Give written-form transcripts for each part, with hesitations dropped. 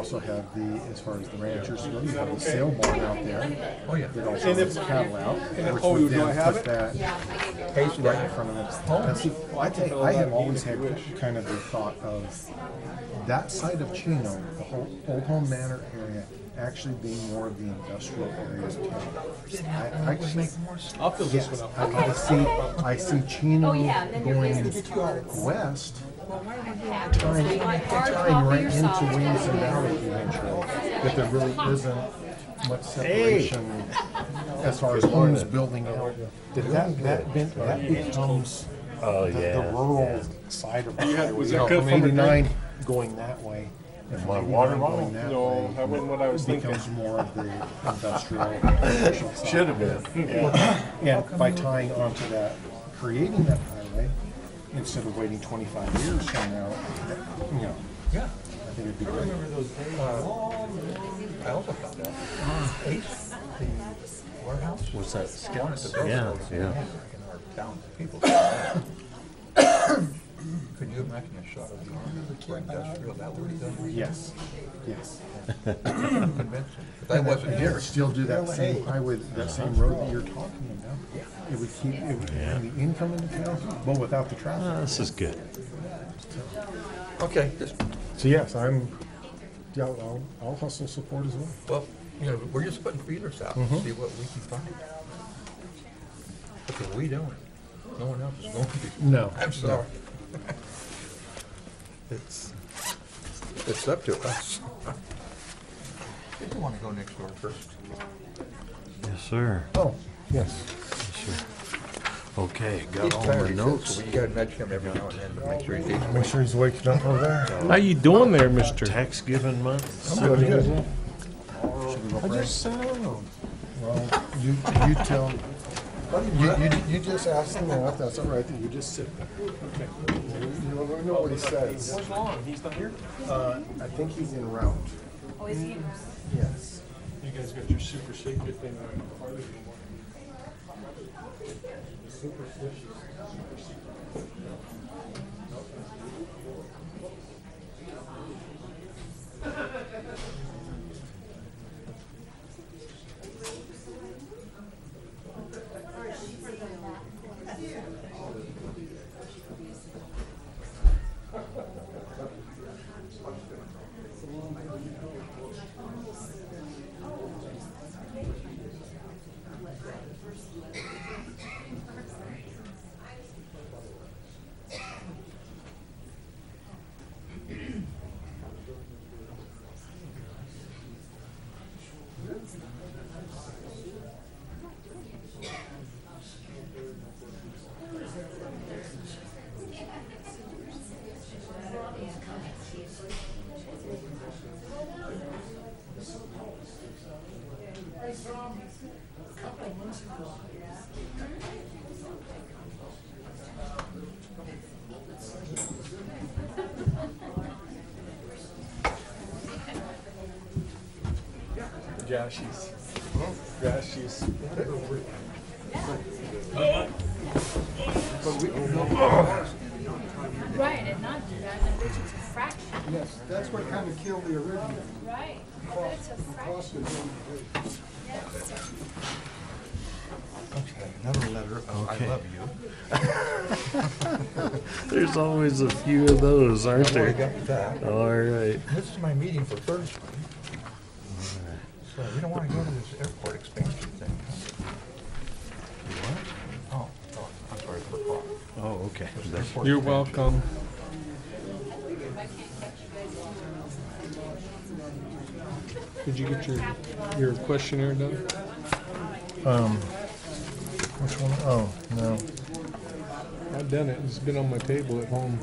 also have the, as far as the ranchers go, you have the sail barn out there. Oh, yeah. It also has cattle out, which oh, would do I then have put it? that right in front of them. Now, see, I have always had kind of the thought of that side of Chino, the whole Old Home Manor area, actually being more of the industrial area of town. I I'll fill this one up. I see Chino going west, tying right into Williamson Valley eventually, but there really isn't much separation as far as homes building out. That becomes the rural side of the highway. From 89 going that way. And My water going bottle? that No, way, that wasn't what I was thinking. becomes more of the industrial commercial side. Should have been. And by tying onto that, creating that highway, instead of waiting 25 years from now, you know, Yeah. I think it'd be great. Remember those days? I also found out. Ace, the warehouse. What's that? Wanted to build Yeah, those yeah. in our town. People. Could you imagine a shot of the army for industrial? That would be done. Yes, yes. Convention. But that wasn't here. Still do that same highway, that same road that you're talking about. It would keep, it would bring the income into town, but without the traffic. This is good. Okay, just, So yes, yeah, I'll hustle support as well. well, you know, we're just putting feelers out and see what we can find. Because we don't. No one else is going to. No. I'm sorry. It's up to us. Did you want to go next door first? Yes, sir. Oh, yes. Yes, sir. Okay, got He's all tired, my he notes. says, so you gotta nudge him every now and then to make sure he's eating. Make sure he's waking up over there. How you doing there, mister? Tax giving month. I'm good. Should we go break? sat around. Well, you tell, you just ask him that, that's all right, you just sit there. Okay. You know what he says. Where's Lon? He's not here? I think he's en route. Oh, is he? Yes. You guys got your super secret thing on the party anymore. Jashies. Jashies. Right, and not do that, and it's a fraction. Yes, that's what kind of killed the original. Right, but it's a fraction. Yes. Okay, another letter of I Okay. love you. There's always a few of those, aren't I've already there? got that. All right. This is my meeting for Thursday. So we don't want to go to this airport expansion thing. Oh, I'm sorry, for o'clock. Oh, okay. Airport You're expansion. welcome. Did you get your questionnaire done? Which one? Oh, no. I've done it. It's been on my table at home.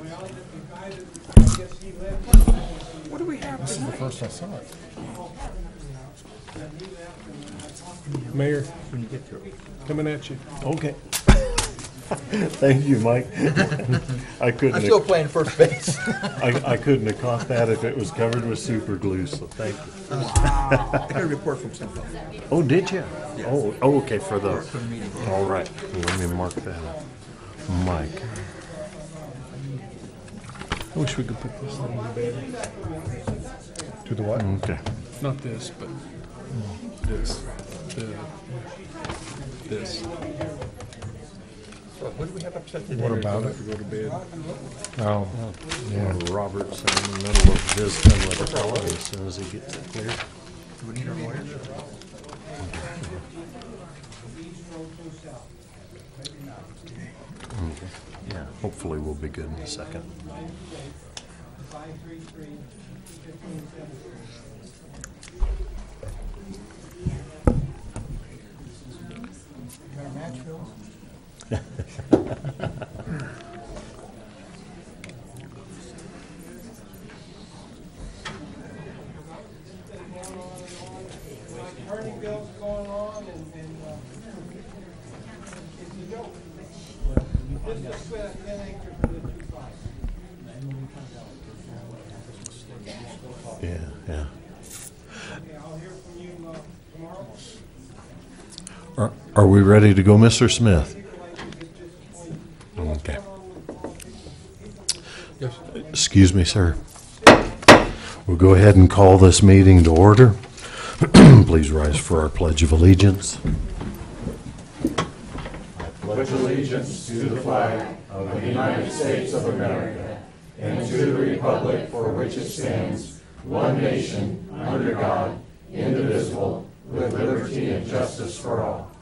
What do we have This is the first I saw it. Mayor, When you get through. coming at you. Okay. Thank you, Mike. I couldn't. I'm still playing first base. I couldn't have caught that if it was covered with super glue. So thank you. I got a report from somebody. Oh, did you? Oh, okay. For the. For the meeting. All right. Let me mark that up. Mike. I wish we could put this thing in bed. To the what? Okay. Not this, but this. This. What do we have upset today? What about it? To go to bed. Oh, Yeah, Robert's in the middle of visiting with the fellow as soon as he gets it clear. Do we need our lawyer? Yeah, hopefully we'll be good in a second. Attorney bills going on and it's a joke. Just a split of 10 acres for the 2 plots. Yeah, yeah. Okay, I'll hear from you tomorrow. Are we ready to go, Mr. Smith? Okay. Yes. Excuse me, sir. We'll go ahead and call this meeting to order. Please rise for our Pledge of Allegiance. Pledge allegiance to the flag of the United States of America and to the republic for which it stands, one nation, under God, indivisible, with liberty and justice for all.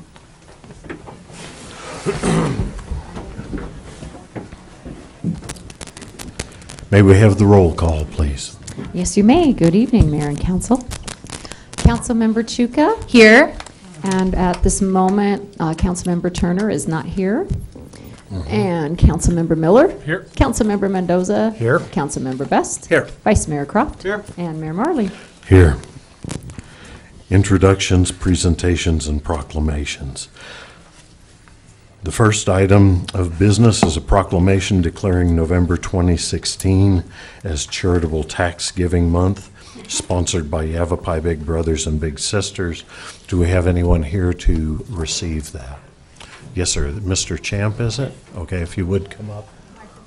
May we have the roll call, please? Yes, you may. Good evening, Mayor and Council. Councilmember Chuka? Here. And at this moment, Councilmember Turner is not here. And Councilmember Miller? Here. Councilmember Mendoza? Here. Councilmember Best? Here. Vice Mayor Croft? Here. And Mayor Marley? Here. Introductions, presentations, and proclamations. The first item of business is a proclamation declaring November 2016 as Charitable Tax Giving Month, sponsored by Yavapai Big Brothers and Big Sisters. Do we have anyone here to receive that? Yes, sir. Mr. Champ, is it? Okay, if you would come up.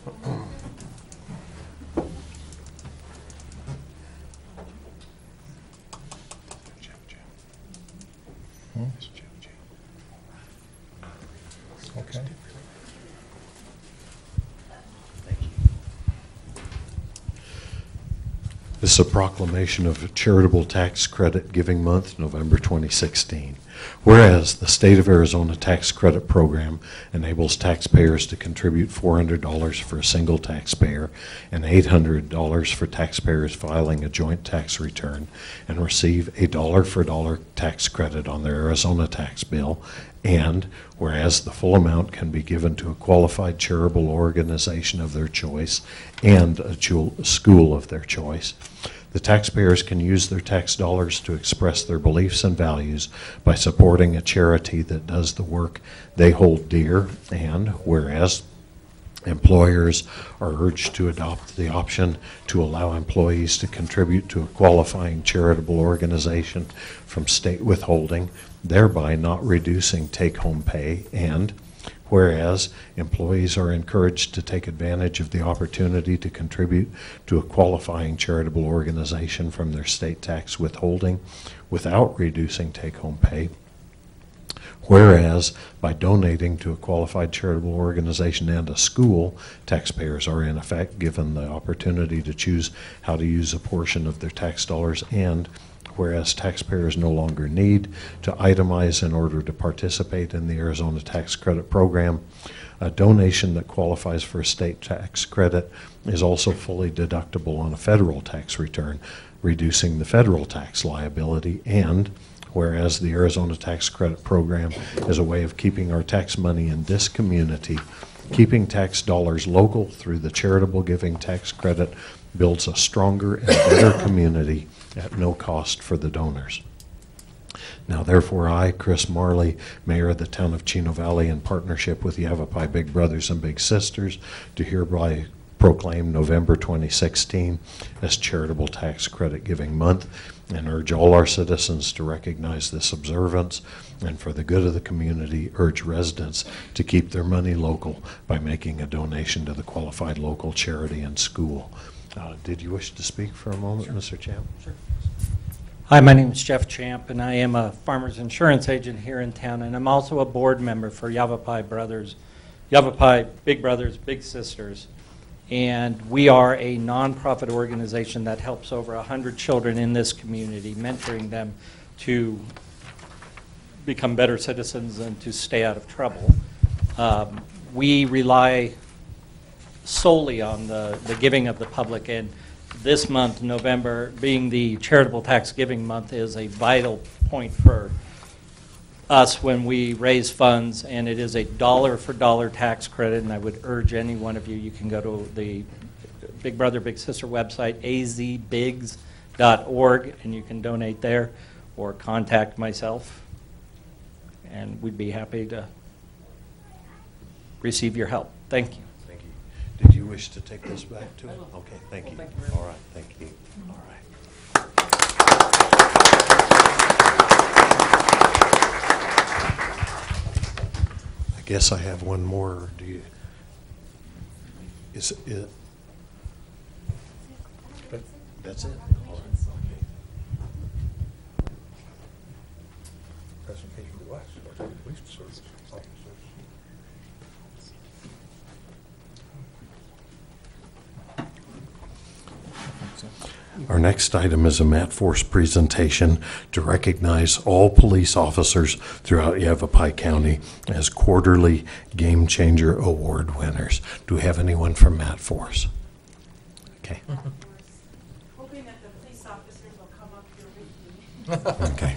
okay. This is a proclamation of a Charitable Tax Credit Giving Month, November 2016. Whereas the State of Arizona Tax Credit Program enables taxpayers to contribute $400 for a single taxpayer and $800 for taxpayers filing a joint tax return and receive a dollar-for-dollar tax credit on their Arizona tax bill, and whereas the full amount can be given to a qualified charitable organization of their choice and a school of their choice, the taxpayers can use their tax dollars to express their beliefs and values by supporting a charity that does the work they hold dear, and whereas employers are urged to adopt the option to allow employees to contribute to a qualifying charitable organization from state withholding, thereby not reducing take-home pay, and whereas employees are encouraged to take advantage of the opportunity to contribute to a qualifying charitable organization from their state tax withholding without reducing take-home pay, whereas by donating to a qualified charitable organization and a school, taxpayers are in effect given the opportunity to choose how to use a portion of their tax dollars, and whereas taxpayers no longer need to itemize in order to participate in the Arizona Tax Credit Program, a donation that qualifies for a state tax credit is also fully deductible on a federal tax return, reducing the federal tax liability, and whereas the Arizona Tax Credit Program is a way of keeping our tax money in this community, keeping tax dollars local through the charitable giving tax credit builds a stronger and better community at no cost for the donors. Now, therefore, I, Chris Marley, Mayor of the Town of Chino Valley, in partnership with Yavapai Big Brothers and Big Sisters, do hereby proclaim November 2016 as Charitable Tax Credit Giving Month, and urge all our citizens to recognize this observance, and for the good of the community, urge residents to keep their money local by making a donation to the qualified local charity and school. Did you wish to speak for a moment, Mr. Champ? Sure. Hi, my name is Jeff Champ, and I am a farmer's insurance agent here in town, and I'm also a board member for Yavapai Big Brothers, Big Sisters. And we are a nonprofit organization that helps over 100 children in this community, mentoring them to become better citizens and to stay out of trouble. We rely solely on the giving of the public, and this month, November, being the charitable tax giving month, is a vital point for us when we raise funds, and it is a dollar-for-dollar tax credit, and I would urge any one of you, you can go to the Big Brother Big Sister website, azbigs.org, and you can donate there or contact myself, and we'd be happy to receive your help. Thank you. Thank you. Did you wish to take this back to him? Okay, thank you. All right, thank you. All right. I guess I have one more. Do you? Is it? That's it. All right. Okay. Presentation to us, or to the police service officers. Our next item is a Matforce presentation to recognize all police officers throughout Yavapai County as quarterly Game Changer Award winners. Do we have anyone from Matforce? Okay. Hoping that the police officers will come up here with me. Okay.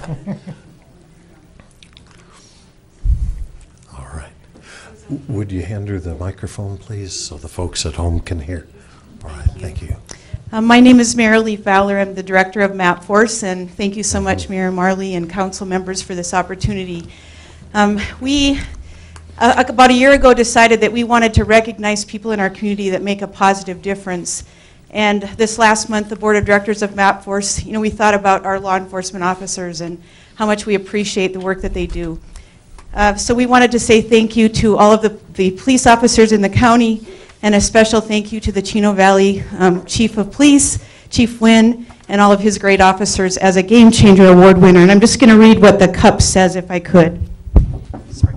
All right. Would you hand her the microphone, please, so the folks at home can hear? All right, thank you. My name is Marilee Fowler. I'm the director of Matforce, and thank you so much, Mayor Marley and council members, for this opportunity. We, about a year ago, decided that we wanted to recognize people in our community that make a positive difference. And this last month, the board of directors of Matforce, we thought about our law enforcement officers and how much we appreciate the work that they do. So we wanted to say thank you to all of the police officers in the county, and a special thank you to the Chino Valley Chief of Police, Chief Wynn, and all of his great officers as a Game Changer Award winner. And I'm just going to read what the cup says, if I could. Sorry.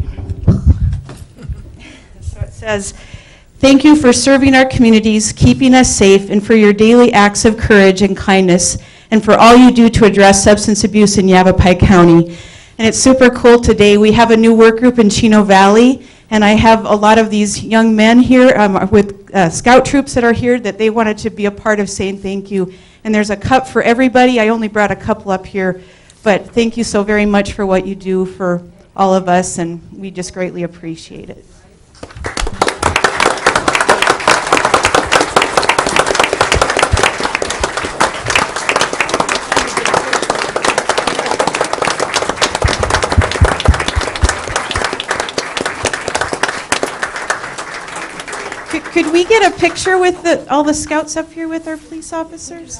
So it says, "Thank you for serving our communities, keeping us safe, and for your daily acts of courage and kindness, and for all you do to address substance abuse in Yavapai County." And it's super cool today. We have a new work group in Chino Valley, and I have a lot of these young men here with scout troops that are here that they wanted to be a part of saying thank you. And there's a cup for everybody. I only brought a couple up here, but thank you so very much for what you do for all of us, and we just greatly appreciate it. Could we get a picture with all the scouts up here with our police officers?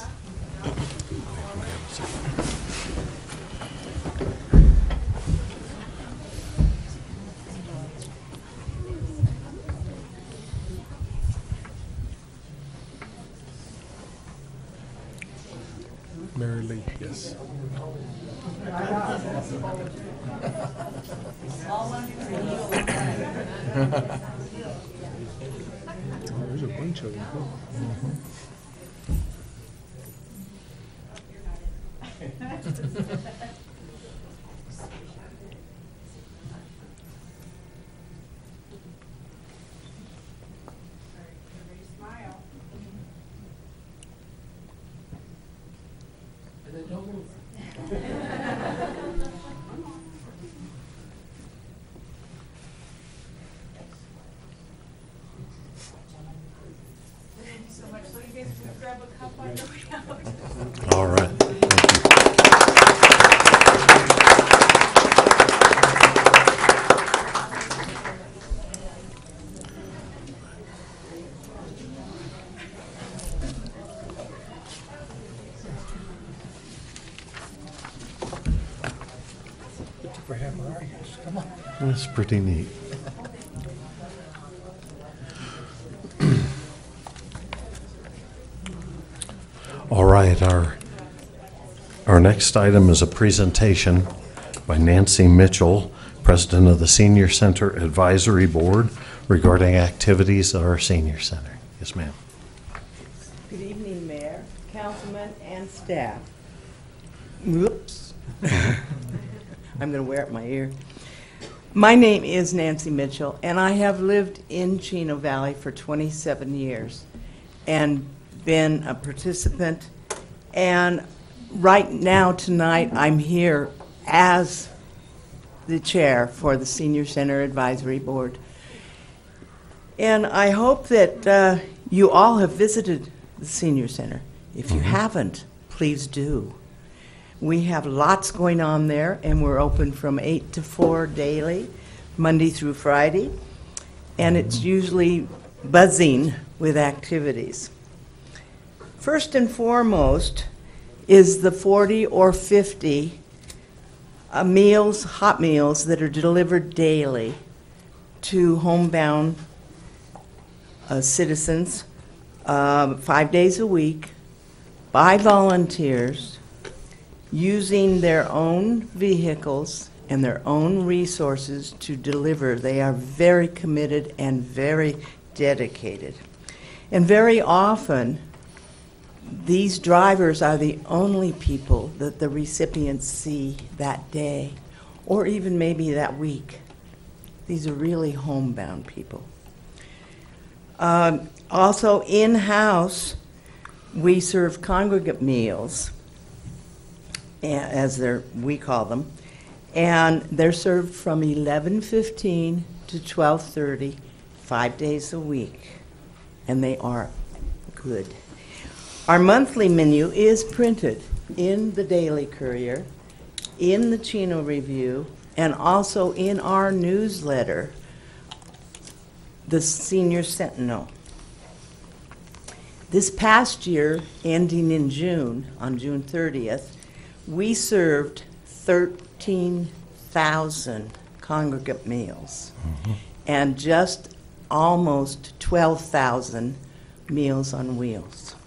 Marilee, yes. There's a bunch of them. All right. That's pretty neat. right, our next item is a presentation by Nancy Mitchell, President of the Senior Center Advisory Board, regarding activities at our Senior Center. Yes, ma'am. Good evening, Mayor, Councilman, and staff. Whoops. I'm going to wear it in my ear. My name is Nancy Mitchell, and I have lived in Chino Valley for 27 years and been a participant. And right now, tonight, I'm here as the chair for the Senior Center Advisory Board. And I hope that you all have visited the Senior Center. If you haven't, please do. We have lots going on there, and we're open from 8 to 4 daily, Monday through Friday, and it's usually buzzing with activities. First and foremost is the 40 or 50 meals, hot meals, that are delivered daily to homebound citizens 5 days a week by volunteers, using their own vehicles and their own resources to deliver. They are very committed and very dedicated. And very often, these drivers are the only people that the recipients see that day, or even maybe that week. These are really homebound people. Also, in-house, we serve congregate meals, as we call them, and they're served from 11:15 to 12:30, 5 days a week, and they are good. Our monthly menu is printed in the Daily Courier, in the Chino Review, and also in our newsletter, the Senior Sentinel. This past year, ending in June, on June 30th, we served 13,000 congregate meals and just almost 12,000 Meals on Wheels.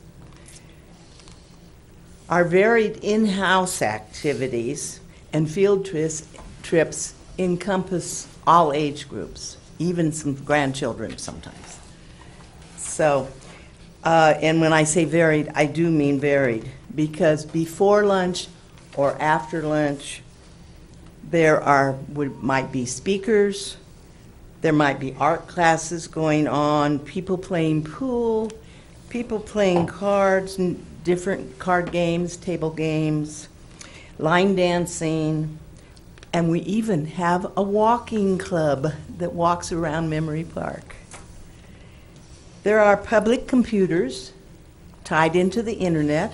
Our varied in-house activities and field trips encompass all age groups, even some grandchildren sometimes. So, and when I say varied, I do mean varied, because before lunch or after lunch, there might be speakers, there might be art classes going on, people playing pool, people playing cards, and different card games, table games, line dancing, and we even have a walking club that walks around Memory Park. There are public computers tied into the internet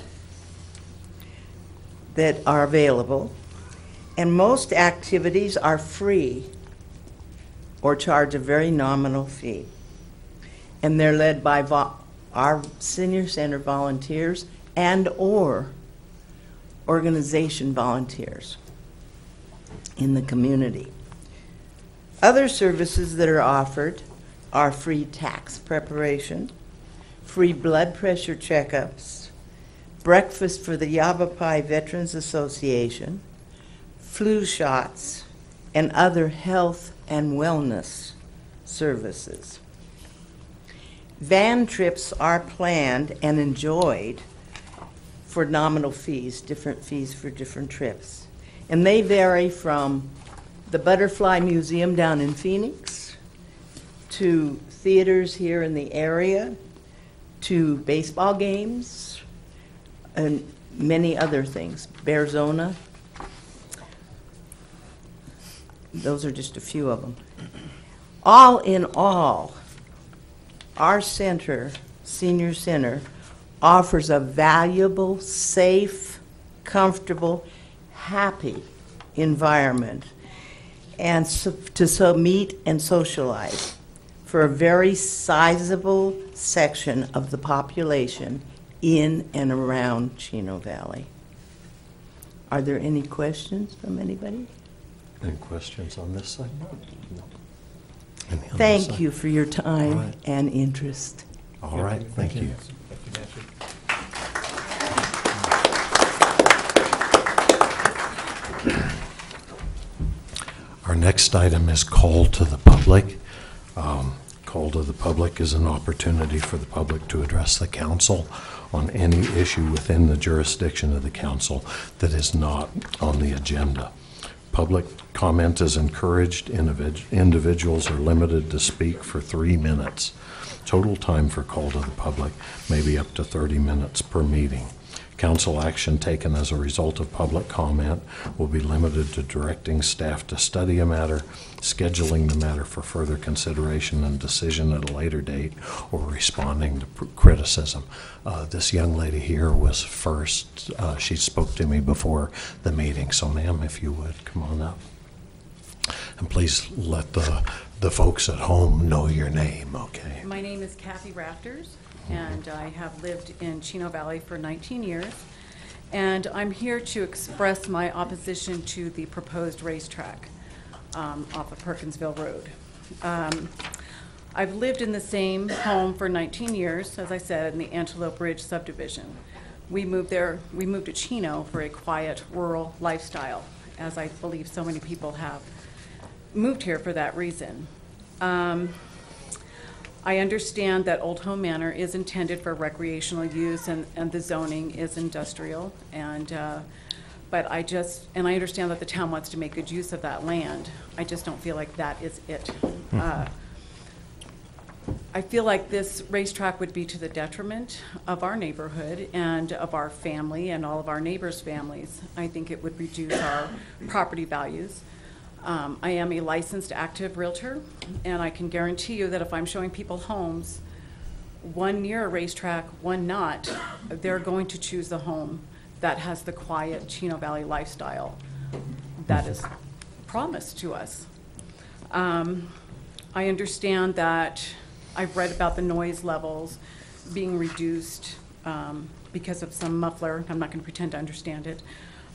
that are available, and most activities are free or charge a very nominal fee. And they're led by our Senior Center volunteers and or organization volunteers in the community. Other services that are offered are free tax preparation, free blood pressure checkups, breakfast for the Yavapai Veterans Association, flu shots, and other health and wellness services. Van trips are planned and enjoyed for nominal fees, different fees for different trips. And they vary from the Butterfly Museum down in Phoenix to theaters here in the area, to baseball games, and many other things. Bearzona. Those are just a few of them. All in all, our center, Senior Center, offers a valuable, safe, comfortable, happy environment and to meet and socialize for a very sizable section of the population in and around Chino Valley. Are there any questions from anybody? Any questions on this side? No. Any on this Thank side? you for your time All right. and interest. All right, thank you. Thank you, Nancy. Our next item is call to the public. Call to the public is an opportunity for the public to address the council on any issue within the jurisdiction of the council that is not on the agenda. Public comment is encouraged. Individuals are limited to speak for 3 minutes. Total time for call to the public may be up to 30 minutes per meeting. Council action taken as a result of public comment will be limited to directing staff to study a matter, scheduling the matter for further consideration and decision at a later date, or responding to criticism. This young lady here was first. She spoke to me before the meeting. So, ma'am, if you would, come on up. And please let the folks at home know your name, okay? My name is Kathy Rafters, and I have lived in Chino Valley for 19 years. And I'm here to express my opposition to the proposed racetrack off of Perkinsville Road. I've lived in the same home for 19 years, as I said, in the Antelope Ridge subdivision. We moved to Chino for a quiet, rural lifestyle, as I believe so many people have moved here for that reason. I understand that Old Home Manor is intended for recreational use and the zoning is industrial, but I understand that the town wants to make good use of that land. I just don't feel like that is it. I feel like this racetrack would be to the detriment of our neighborhood and of our family and all of our neighbors' families. I think it would reduce our property values. I am a licensed active realtor, and I can guarantee you that if I'm showing people homes, one near a racetrack, one not, they're going to choose the home that has the quiet Chino Valley lifestyle that is promised to us. I understand that I've read about the noise levels being reduced because of some muffler. I'm not going to pretend to understand it.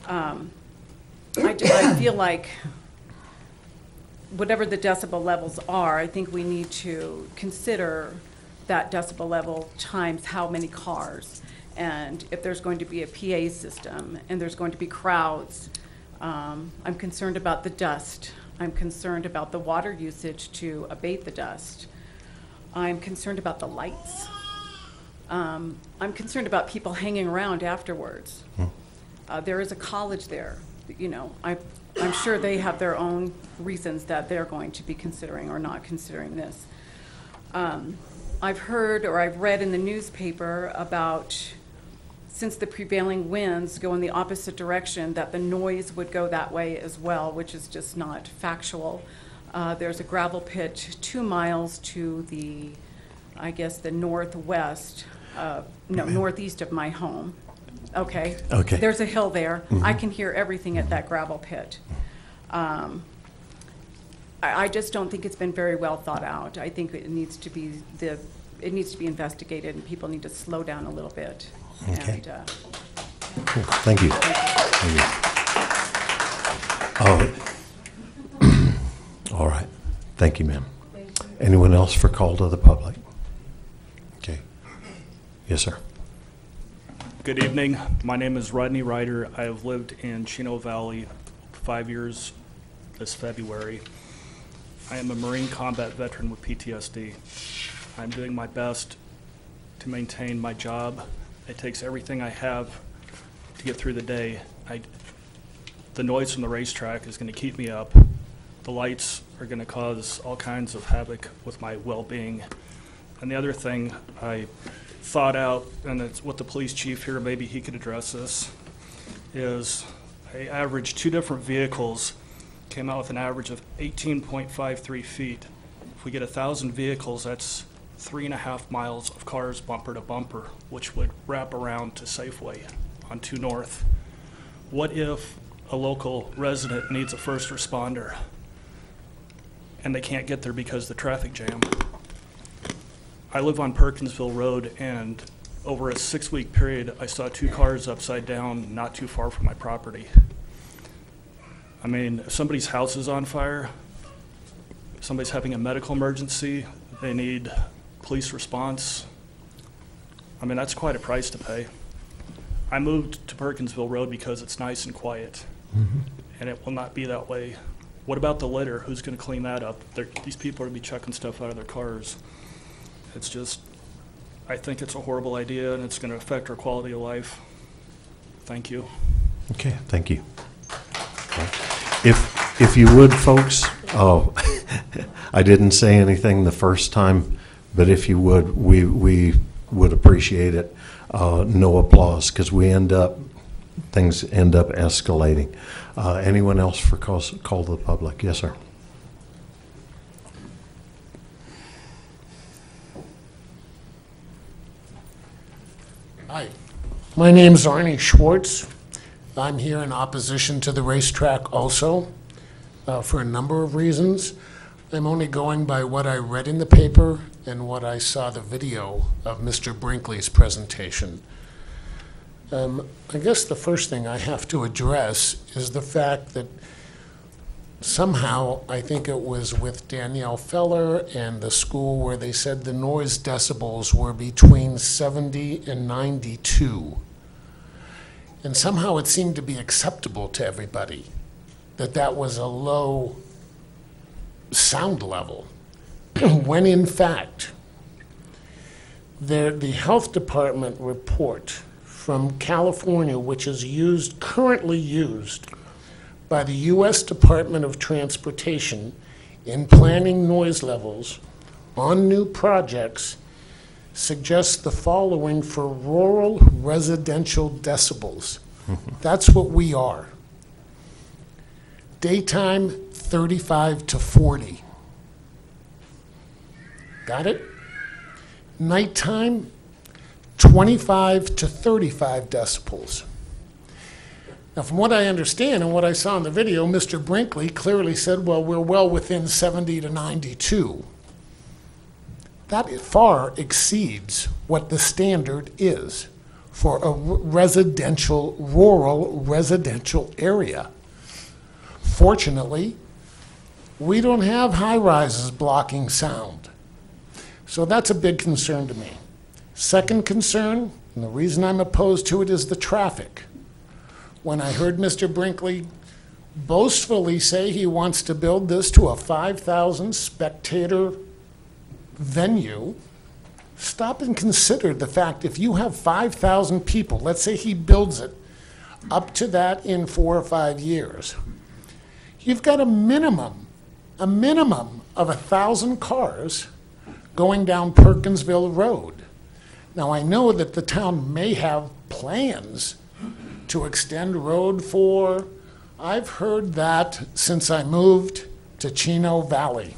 I feel like whatever the decibel levels are, I think we need to consider that decibel level times how many cars. And if there's going to be a PA system and there's going to be crowds, I'm concerned about the dust. I'm concerned about the water usage to abate the dust. I'm concerned about the lights. I'm concerned about people hanging around afterwards. There is a college there. You know, I'm sure they have their own reasons that they're going to be considering or not considering this. I've heard or I've read in the newspaper about, since the prevailing winds go in the opposite direction, that the noise would go that way as well, which is just not factual. There's a gravel pit 2 miles to the, I guess, the northwest, northeast of my home. Okay. There's a hill there. I can hear everything at that gravel pit. I just don't think it's been very well thought out. I think it needs to be investigated, and people need to slow down a little bit. Okay. And, Cool. Thank you. Thank you. All right. Thank you, ma'am. Anyone else for call to the public? Okay. Yes, sir. Good evening. My name is Rodney Ryder. I have lived in Chino Valley 5 years this February. I am a Marine combat veteran with PTSD. I'm doing my best to maintain my job. It takes everything I have to get through the day. The noise from the racetrack is going to keep me up. The lights are going to cause all kinds of havoc with my well-being. And the other thing I thought out, and it's with the police chief here, maybe he could address this, is I averaged 2 different vehicles, came out with an average of 18.53 feet. If we get 1,000 vehicles, that's 3.5 miles of cars bumper to bumper, which would wrap around to Safeway on 2 North. What if a local resident needs a first responder and they can't get there because of the traffic jam? I live on Perkinsville Road, and over a 6-week period, I saw 2 cars upside down not too far from my property. I mean, if somebody's house is on fire, if somebody's having a medical emergency, they need police response. I mean, that's quite a price to pay. I moved to Perkinsville Road because it's nice and quiet, and it will not be that way What about the litter? Who's going to clean that up? These people are going to be chucking stuff out of their cars. It's just, I think it's a horrible idea, and it's going to affect our quality of life. Thank you. Okay, thank you. Okay. If you would, folks, I didn't say anything the first time, but if you would, we would appreciate it. No applause, because things end up escalating. Anyone else for call to the public? Yes, sir. Hi, my name's Arnie Schwartz. I'm here in opposition to the racetrack also for a number of reasons. I'm only going by what I read in the paper and what I saw the video of Mr. Brinkley's presentation. I guess the first thing I have to address is the fact that somehow, I think it was with Danielle Feller and the school, where they said the noise decibels were between 70 and 92. And somehow it seemed to be acceptable to everybody that that was a low sound level, when in fact, the health department report from California, which is currently used by the U.S. Department of Transportation in planning noise levels on new projects, suggests the following for rural residential decibels. That's what we are. Daytime, 35 to 40. Got it? Nighttime, 25 to 35 decibels. Now, from what I understand and what I saw in the video, Mr. Brinkley clearly said, well, we're well within 70 to 92. That far exceeds what the standard is for a rural residential area. Fortunately, we don't have high-rises blocking sound. So that's a big concern to me. Second concern, and the reason I'm opposed to it, is the traffic. When I heard Mr. Brinkley boastfully say he wants to build this to a 5,000 spectator venue, stop and consider the fact if you have 5,000 people, let's say he builds it up to that in 4 or 5 years, you've got a minimum of 1,000 cars going down Perkinsville Road. Now, I know that the town may have plans to extend road for, I've heard that since I moved to Chino Valley.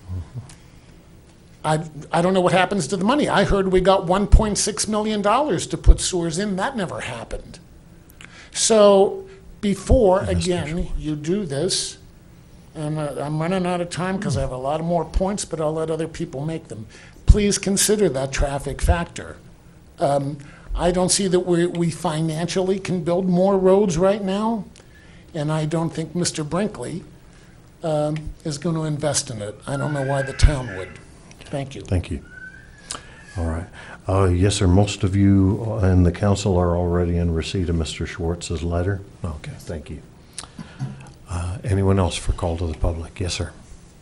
I don't know what happens to the money. I heard we got $1.6 million to put sewers in. That never happened. So before, again, you do this, and I'm running out of time because I have a lot of more points, but I'll let other people make them. Please consider that traffic factor. I don't see that we financially can build more roads right now, and I don't think Mr. Brinkley is going to invest in it. I don't know why the town would. Thank you. Thank you. All right. Yes, sir. Most of you in the council are already in receipt of Mr. Schwartz's letter. Okay, thank you. Anyone else for call to the public? Yes, sir.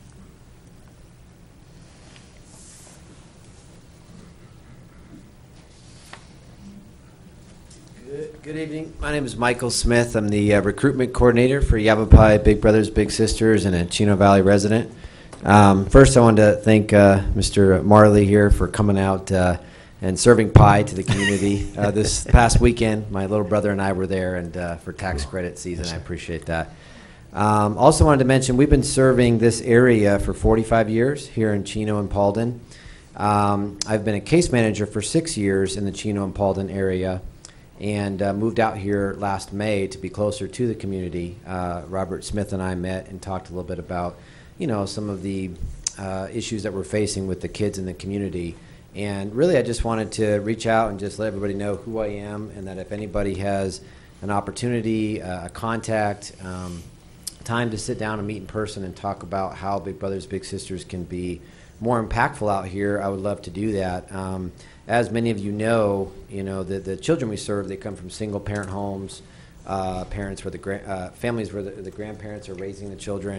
Good evening. My name is Michael Smith. I'm the recruitment coordinator for Yavapai Big Brothers Big Sisters and a Chino Valley resident. First, I wanted to thank Mr. Marley here for coming out and serving pie to the community. This past weekend, my little brother and I were there, and for tax credit season, I appreciate that. Also wanted to mention, we've been serving this area for 45 years here in Chino and Paulden. I've been a case manager for 6 years in the Chino and Paulden area, and moved out here last May to be closer to the community. Robert Smith and I met and talked a little bit about, you know, some of the issues that we're facing with the kids in the community. And really, I just wanted to reach out and just let everybody know who I am, and that if anybody has an opportunity, a contact, time to sit down and meet in person and talk about how Big Brothers Big Sisters can be more impactful out here, I would love to do that. As many of you know, the children we serve, they come from single parent homes, parents where families where the grandparents are raising the children.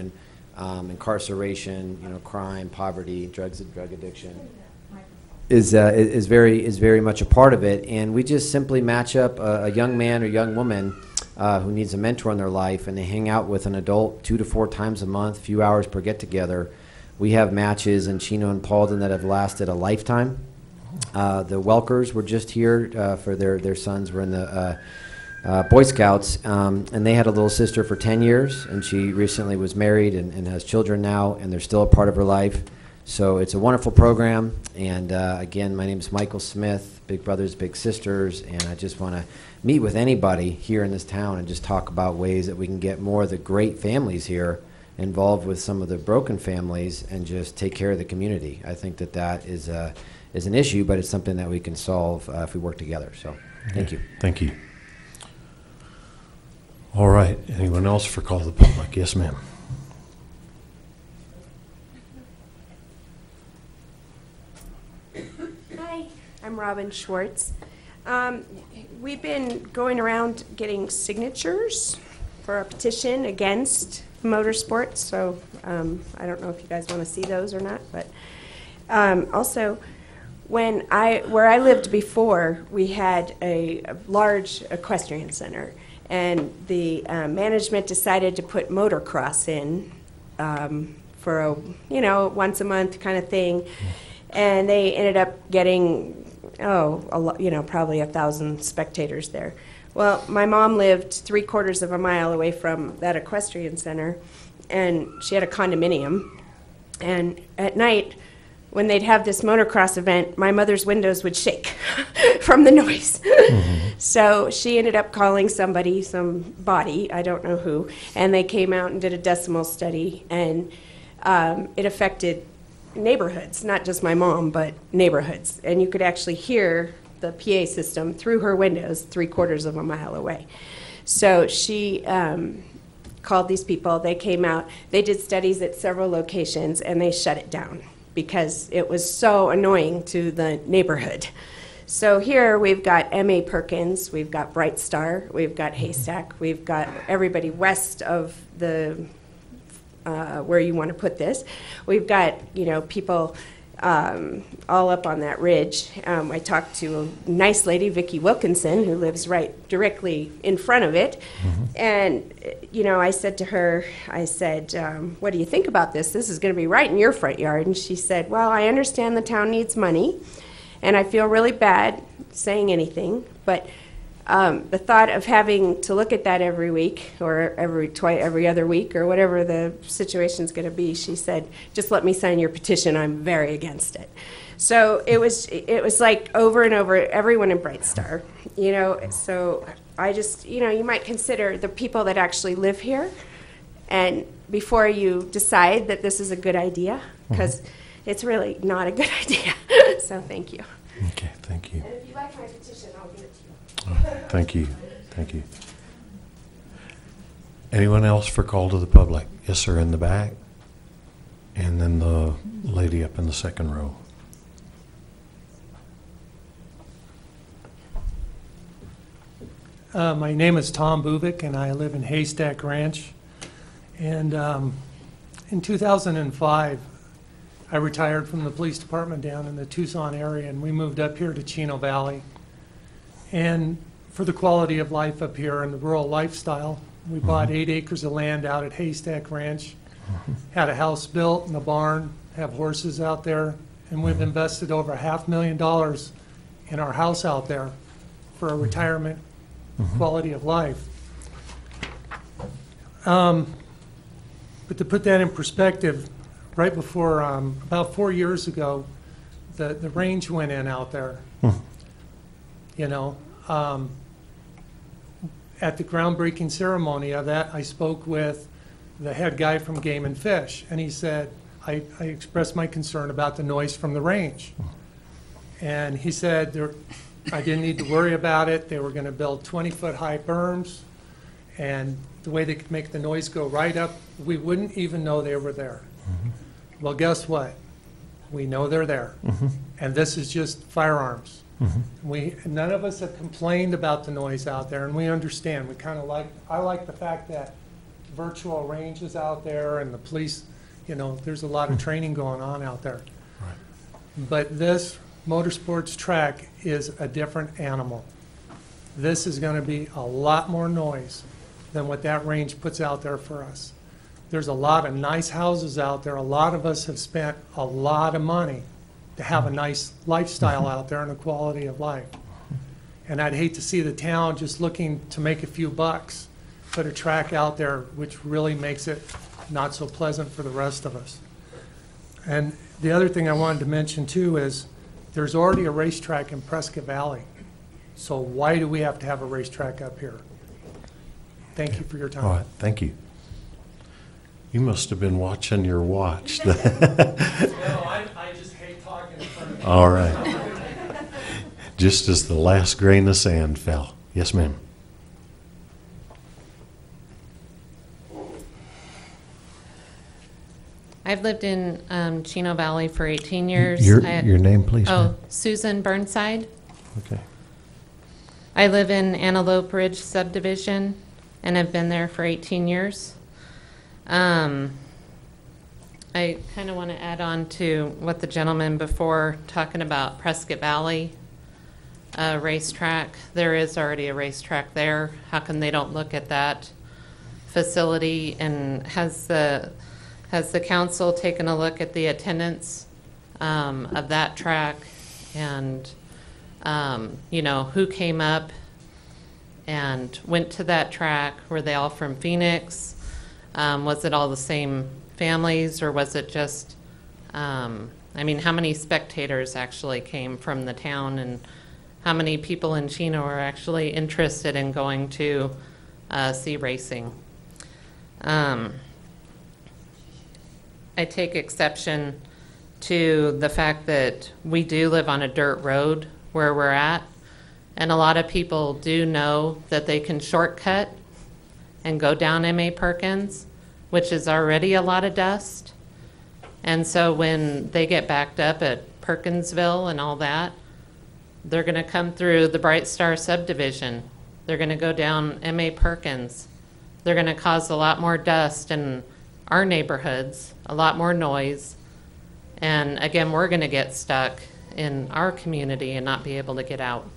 incarceration, crime, poverty, drugs and drug addiction, is very much a part of it. And we just simply match up a young man or young woman who needs a mentor in their life, and they hang out with an adult 2 to 4 times a month, a few hours per get-together. We have matches in Chino and Paulden that have lasted a lifetime. The Welkers were just here for their sons were in the Boy Scouts, and they had a little sister for 10 years, and she recently was married and has children now, and they're still a part of her life. So it's a wonderful program, and again, my name is Michael Smith, Big Brothers Big Sisters, and I just want to meet with anybody here in this town and just talk about ways that we can get more of the great families here involved with some of the broken families and just take care of the community. I think that is an issue, but it's something that we can solve if we work together. So thank you. Thank you. All right. Anyone else for call to the public? Yes, ma'am. Hi, I'm Robin Schwartz. We've been going around getting signatures for a petition against motorsports, so I don't know if you guys want to see those or not, but also where I lived before, we had a large equestrian center, and the management decided to put motocross in for a once a month kind of thing, and they ended up getting probably 1,000 spectators there. Well, my mom lived 3/4 of a mile away from that equestrian center, and she had a condominium. And at night, when they'd have this motocross event, my mother's windows would shake from the noise. So she ended up calling somebody, I don't know who, and they came out and did a decimal study, and it affected neighborhoods, not just my mom, but neighborhoods. And you could actually hear the PA system through her windows 3/4 of a mile away. So she called these people. They came out. They did studies at several locations, and they shut it down because it was so annoying to the neighborhood. So here we've got M.A. Perkins, we've got Bright Star, we've got Haystack, we've got everybody west of the where you want to put this. We've got people all up on that ridge. I talked to a nice lady, Vicki Wilkinson, who lives right directly in front of it. And, I said to her, what do you think about this? This is going to be right in your front yard. And she said, well, I understand the town needs money, and I feel really bad saying anything, but the thought of having to look at that every week or every other week or whatever the situation's going to be, she said, just let me sign your petition. I'm very against it. So it was like over and over, everyone in Bright Star, So I just, you might consider the people that actually live here, and before you decide that this is a good idea, because it's really not a good idea. So thank you. Okay, thank you. And if you like my petition, I'll give it to you. Thank you. Thank you. Anyone else for call to the public? Yes, sir, in the back. And then the lady up in the second row. My name is Tom Buvik, and I live in Haystack Ranch. And in 2005, I retired from the police department down in the Tucson area, and we moved up here to Chino Valley. And for the quality of life up here and the rural lifestyle, we bought 8 acres of land out at Haystack Ranch, had a house built and a barn, have horses out there, and we've invested over $500,000 in our house out there for a retirement quality of life. But to put that in perspective, right before, about 4 years ago, the range went in out there. At the groundbreaking ceremony of that, I spoke with the head guy from Game and Fish, and he said, I expressed my concern about the noise from the range. And he said I didn't need to worry about it. They were going to build 20-foot high berms, and the way they could make the noise go right up, we wouldn't even know they were there. Well, guess what? We know they're there. And this is just firearms. None of us have complained about the noise out there, and we understand. I like the fact that virtual ranges out there, and the police, there's a lot of training going on out there. Right. But this motorsports track is a different animal. This is going to be a lot more noise than what that range puts out there for us. There's a lot of nice houses out there. A lot of us have spent a lot of money to have a nice lifestyle out there and a quality of life. And I'd hate to see the town just looking to make a few bucks, put a track out there which really makes it not so pleasant for the rest of us. And the other thing I wanted to mention too is there's already a racetrack in Prescott Valley. So why do we have to have a racetrack up here? Thank you for your time. All right, thank you. You must have been watching your watch. No, I just hate talking in front of you. All right. Just as the last grain of sand fell. Yes, ma'am. I've lived in Chino Valley for 18 years. Your name, please, Oh, ma'am? Susan Burnside. Okay. I live in Antelope Ridge subdivision and have been there for 18 years. I kind of want to add on to what the gentleman before talking about Prescott Valley racetrack. There is already a racetrack there. How come they don't look at that facility? And has the council taken a look at the attendance of that track and who came up and went to that track? Were they all from Phoenix? Was it all the same families, or was it just, how many spectators actually came from the town, and how many people in Chino are actually interested in going to see racing? I take exception to the fact that we do live on a dirt road where we're at, and a lot of people do know that they can shortcut and go down M.A. Perkins, which is already a lot of dust. And so when they get backed up at Perkinsville and all that, they're going to come through the Bright Star subdivision. They're going to go down M.A. Perkins. They're going to cause a lot more dust in our neighborhoods, a lot more noise. And again, we're going to get stuck in our community and not be able to get out.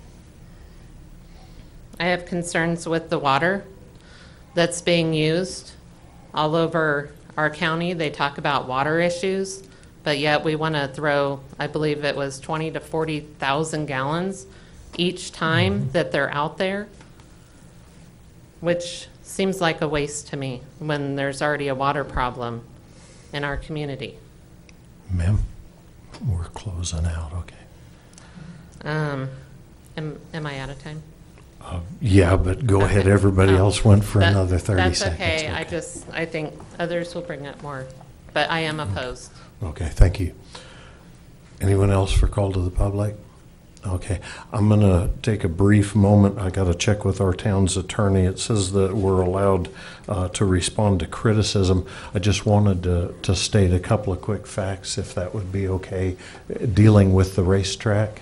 I have concerns with the water that's being used all over our county. They talk about water issues, but yet we want to throw, I believe it was 20 to 40,000 gallons each time that they're out there, which seems like a waste to me when there's already a water problem in our community. Ma'am, we're closing out, okay. Am I out of time? Yeah, but go ahead. Everybody else went for another 30 that's seconds. Okay. I think others will bring up more, but I am opposed. Okay, thank you. Anyone else for call to the public? Okay, I'm going to take a brief moment. I got to check with our town's attorney. It says that we're allowed to respond to criticism. I just wanted to state a couple of quick facts, if that would be okay, dealing with the racetrack.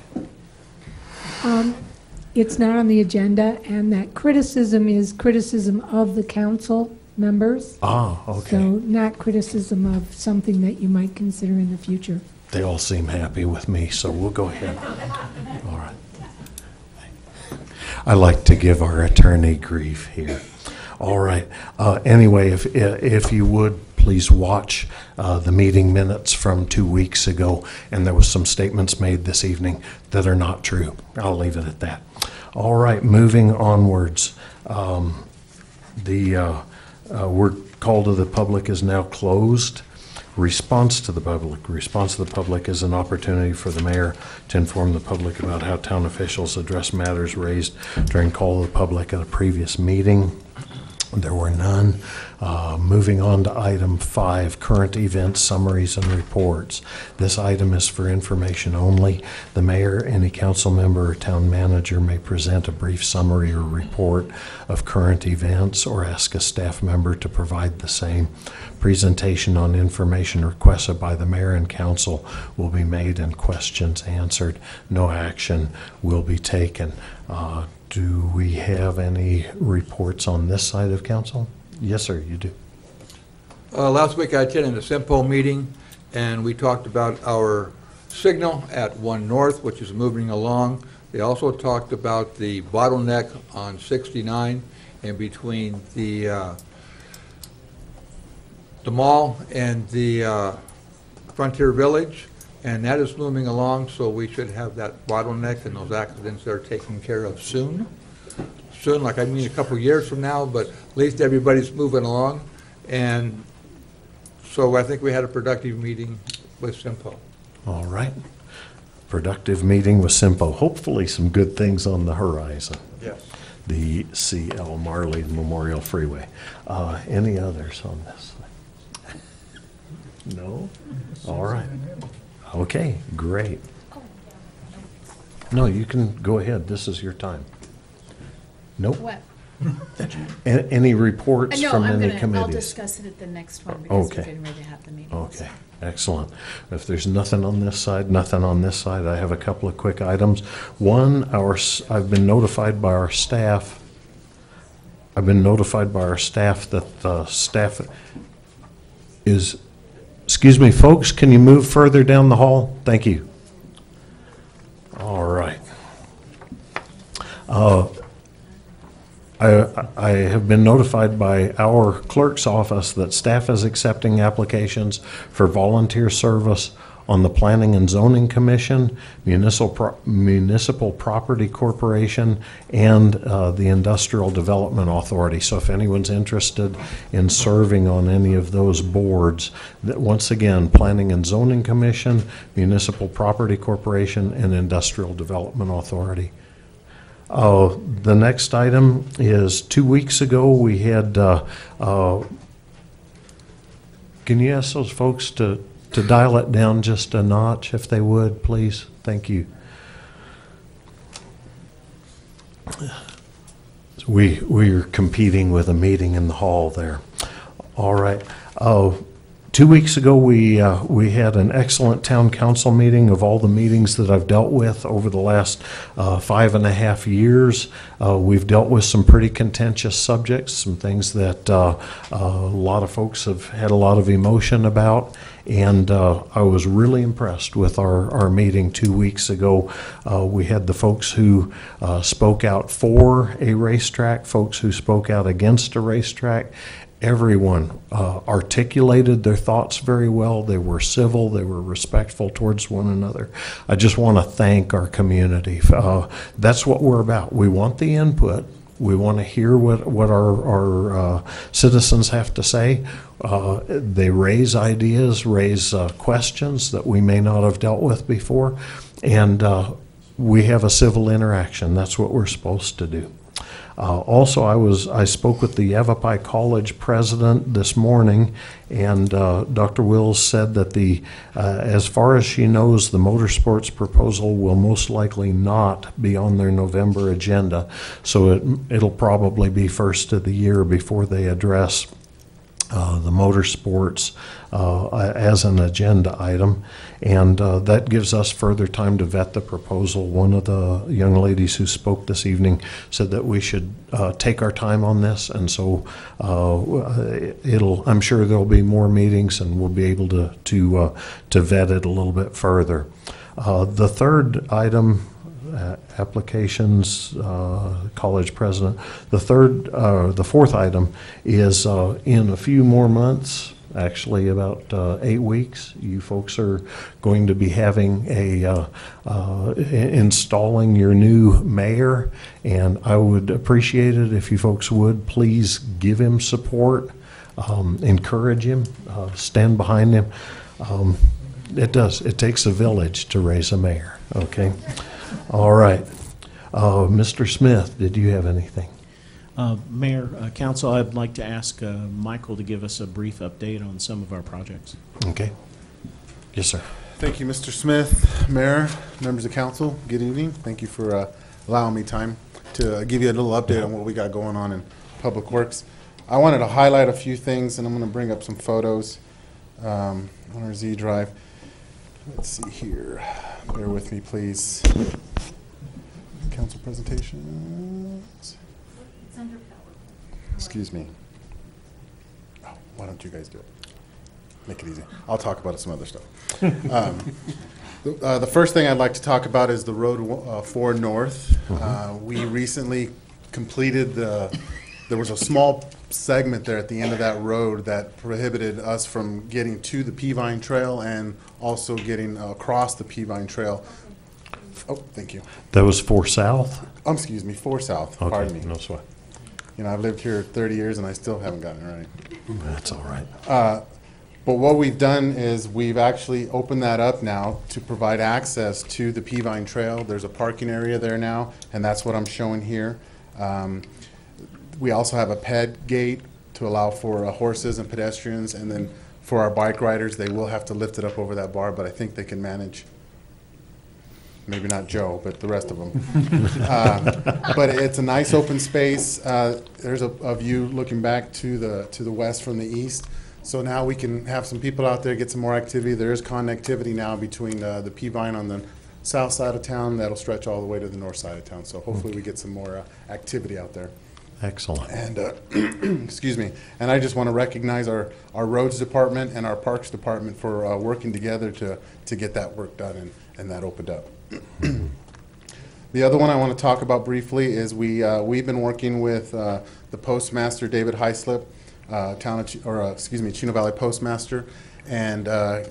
It's not on the agenda, and that criticism is criticism of the council members. Ah, okay. So not criticism of something that you might consider in the future. They all seem happy with me, so we'll go ahead. All right. I like to give our attorney grief here. All right. Anyway, if you would, please watch the meeting minutes from 2 weeks ago, and there was some statements made this evening that are not true. I'll leave it at that. All right, moving onwards. Word call to the public is now closed. Response to the public. Response to the public is an opportunity for the mayor to inform the public about how town officials address matters raised during call to the public at a previous meeting. There were none. Moving on to item 5, current events, summaries, and reports. This item is for information only. The mayor, any council member, or town manager may present a brief summary or report of current events or ask a staff member to provide the same. Presentation on information requested by the mayor and council will be made and questions answered. No action will be taken. Do we have any reports on this side of council? Yes, sir, you do. Last week I attended a SIMPO meeting, and we talked about our signal at 1 North, which is moving along. They also talked about the bottleneck on 69 and between the mall and the Frontier Village, and that is moving along, so we should have that bottleneck and those accidents that are taken care of soon. Soon, like I mean a couple years from now, but at least everybody's moving along. And so I think we had a productive meeting with SIMPO. All right. Productive meeting with SIMPO. Hopefully some good things on the horizon. Yes. The C.L. Marley Memorial Freeway. Any others on this? No? All right. Okay, great. No, you can go ahead. This is your time. Nope. What? Any reports from any committees? I'll discuss it at the next one because we're Okay. getting ready to have the meeting. Okay, excellent. If there's nothing on this side, nothing on this side, I have a couple of quick items. One, I've been notified by our staff. I've been notified by our staff that the staff is, excuse me, folks, can you move further down the hall? Thank you. All right. I have been notified by our clerk's office that staff is accepting applications for volunteer service on the Planning and Zoning Commission, Municipal Property Corporation, and the Industrial Development Authority. So if anyone's interested in serving on any of those boards, once again, Planning and Zoning Commission, Municipal Property Corporation, and Industrial Development Authority. The next item is 2 weeks ago we had, can you ask those folks to dial it down just a notch if they would, please? Thank you. We're competing with a meeting in the hall there. All right. 2 weeks ago, we had an excellent town council meeting. Of all the meetings that I've dealt with over the last 5.5 years, we've dealt with some pretty contentious subjects, some things that a lot of folks have had a lot of emotion about. And I was really impressed with our meeting 2 weeks ago. We had the folks who spoke out for a racetrack, folks who spoke out against a racetrack. Everyone articulated their thoughts very well. They were civil. They were respectful towards one another. I just want to thank our community. That's what we're about. We want the input. We want to hear what our citizens have to say. They raise ideas, raise questions that we may not have dealt with before. And we have a civil interaction. That's what we're supposed to do. Also, I spoke with the Yavapai College president this morning, and Dr. Wills said that as far as she knows, the motorsports proposal will most likely not be on their November agenda. So it'll probably be first of the year before they address the motorsports as an agenda item, and that gives us further time to vet the proposal. One of the young ladies who spoke this evening said that we should take our time on this, and so I'm sure there'll be more meetings, and we'll be able to vet it a little bit further. The third item, applications, college president. The fourth item is in a few more months, actually about 8 weeks, you folks are going to be having installing your new mayor, and I would appreciate it if you folks would please give him support, encourage him, stand behind him. It takes a village to raise a mayor, okay? All right. Mr. Smith, did you have anything? Mayor, Council, I'd like to ask Michael to give us a brief update on some of our projects. Okay. Yes, sir. Thank you, Mr. Smith, Mayor, members of Council. Good evening. Thank you for allowing me time to give you a little update on what we got going on in Public Works. I wanted to highlight a few things, and I'm going to bring up some photos on our Z drive. Let's see here. Bear with me, please. Council presentations. Excuse me. Why don't you guys do it? Make it easy. I'll talk about some other stuff. The first thing I'd like to talk about is the Road 4 North. We recently completed there was a small segment there at the end of that road that prohibited us from getting to the Peavine Trail and also getting across the Peavine Trail. Oh, thank you. That was 4 South? Excuse me, 4 South, Okay, pardon me. no sweat. You know, I've lived here 30 years and I still haven't gotten it right. That's all right. But what we've done is we've actually opened that up now to provide access to the Peavine Trail. There's a parking area there now, and that's what I'm showing here. We also have a ped gate to allow for horses and pedestrians, and then for our bike riders, they will have to lift it up over that bar, but I think they can manage. Maybe not Joe, but the rest of them. But it's a nice open space. There's a view looking back to the west from the east. So now we can have some people out there, get some more activity. There is connectivity now between the Peavine on the south side of town that'll stretch all the way to the north side of town. So hopefully we get some more activity out there. Excellent. And excuse me. And I just want to recognize our roads department and our parks department for working together to get that work done and that opened up. The other one I want to talk about briefly is we've been working with the postmaster David Heislip, Chino Valley postmaster, and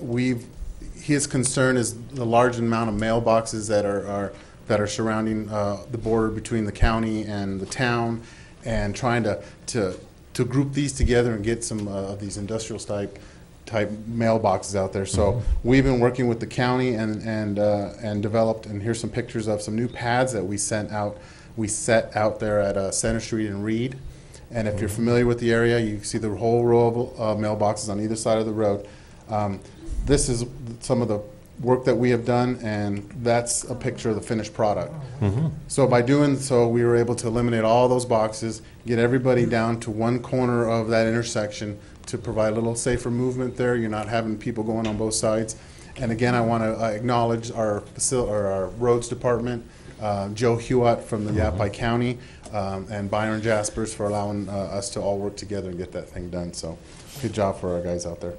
his concern is the large amount of mailboxes that are surrounding the border between the county and the town, and trying to group these together and get some of these industrial type mailboxes out there. So we've been working with the county and developed, and here's some pictures of some new pads that we set out there at Center Street and Reed. And if you're familiar with the area, you see the whole row of mailboxes on either side of the road. This is some of the work that we have done, and that's a picture of the finished product. So by doing so, we were able to eliminate all those boxes, get everybody down to one corner of that intersection to provide a little safer movement there. You're not having people going on both sides. And again, I want to acknowledge our roads department, Joe Hewitt from the Yavapai County, and Byron Jaspers for allowing us to all work together and get that thing done. So good job for our guys out there.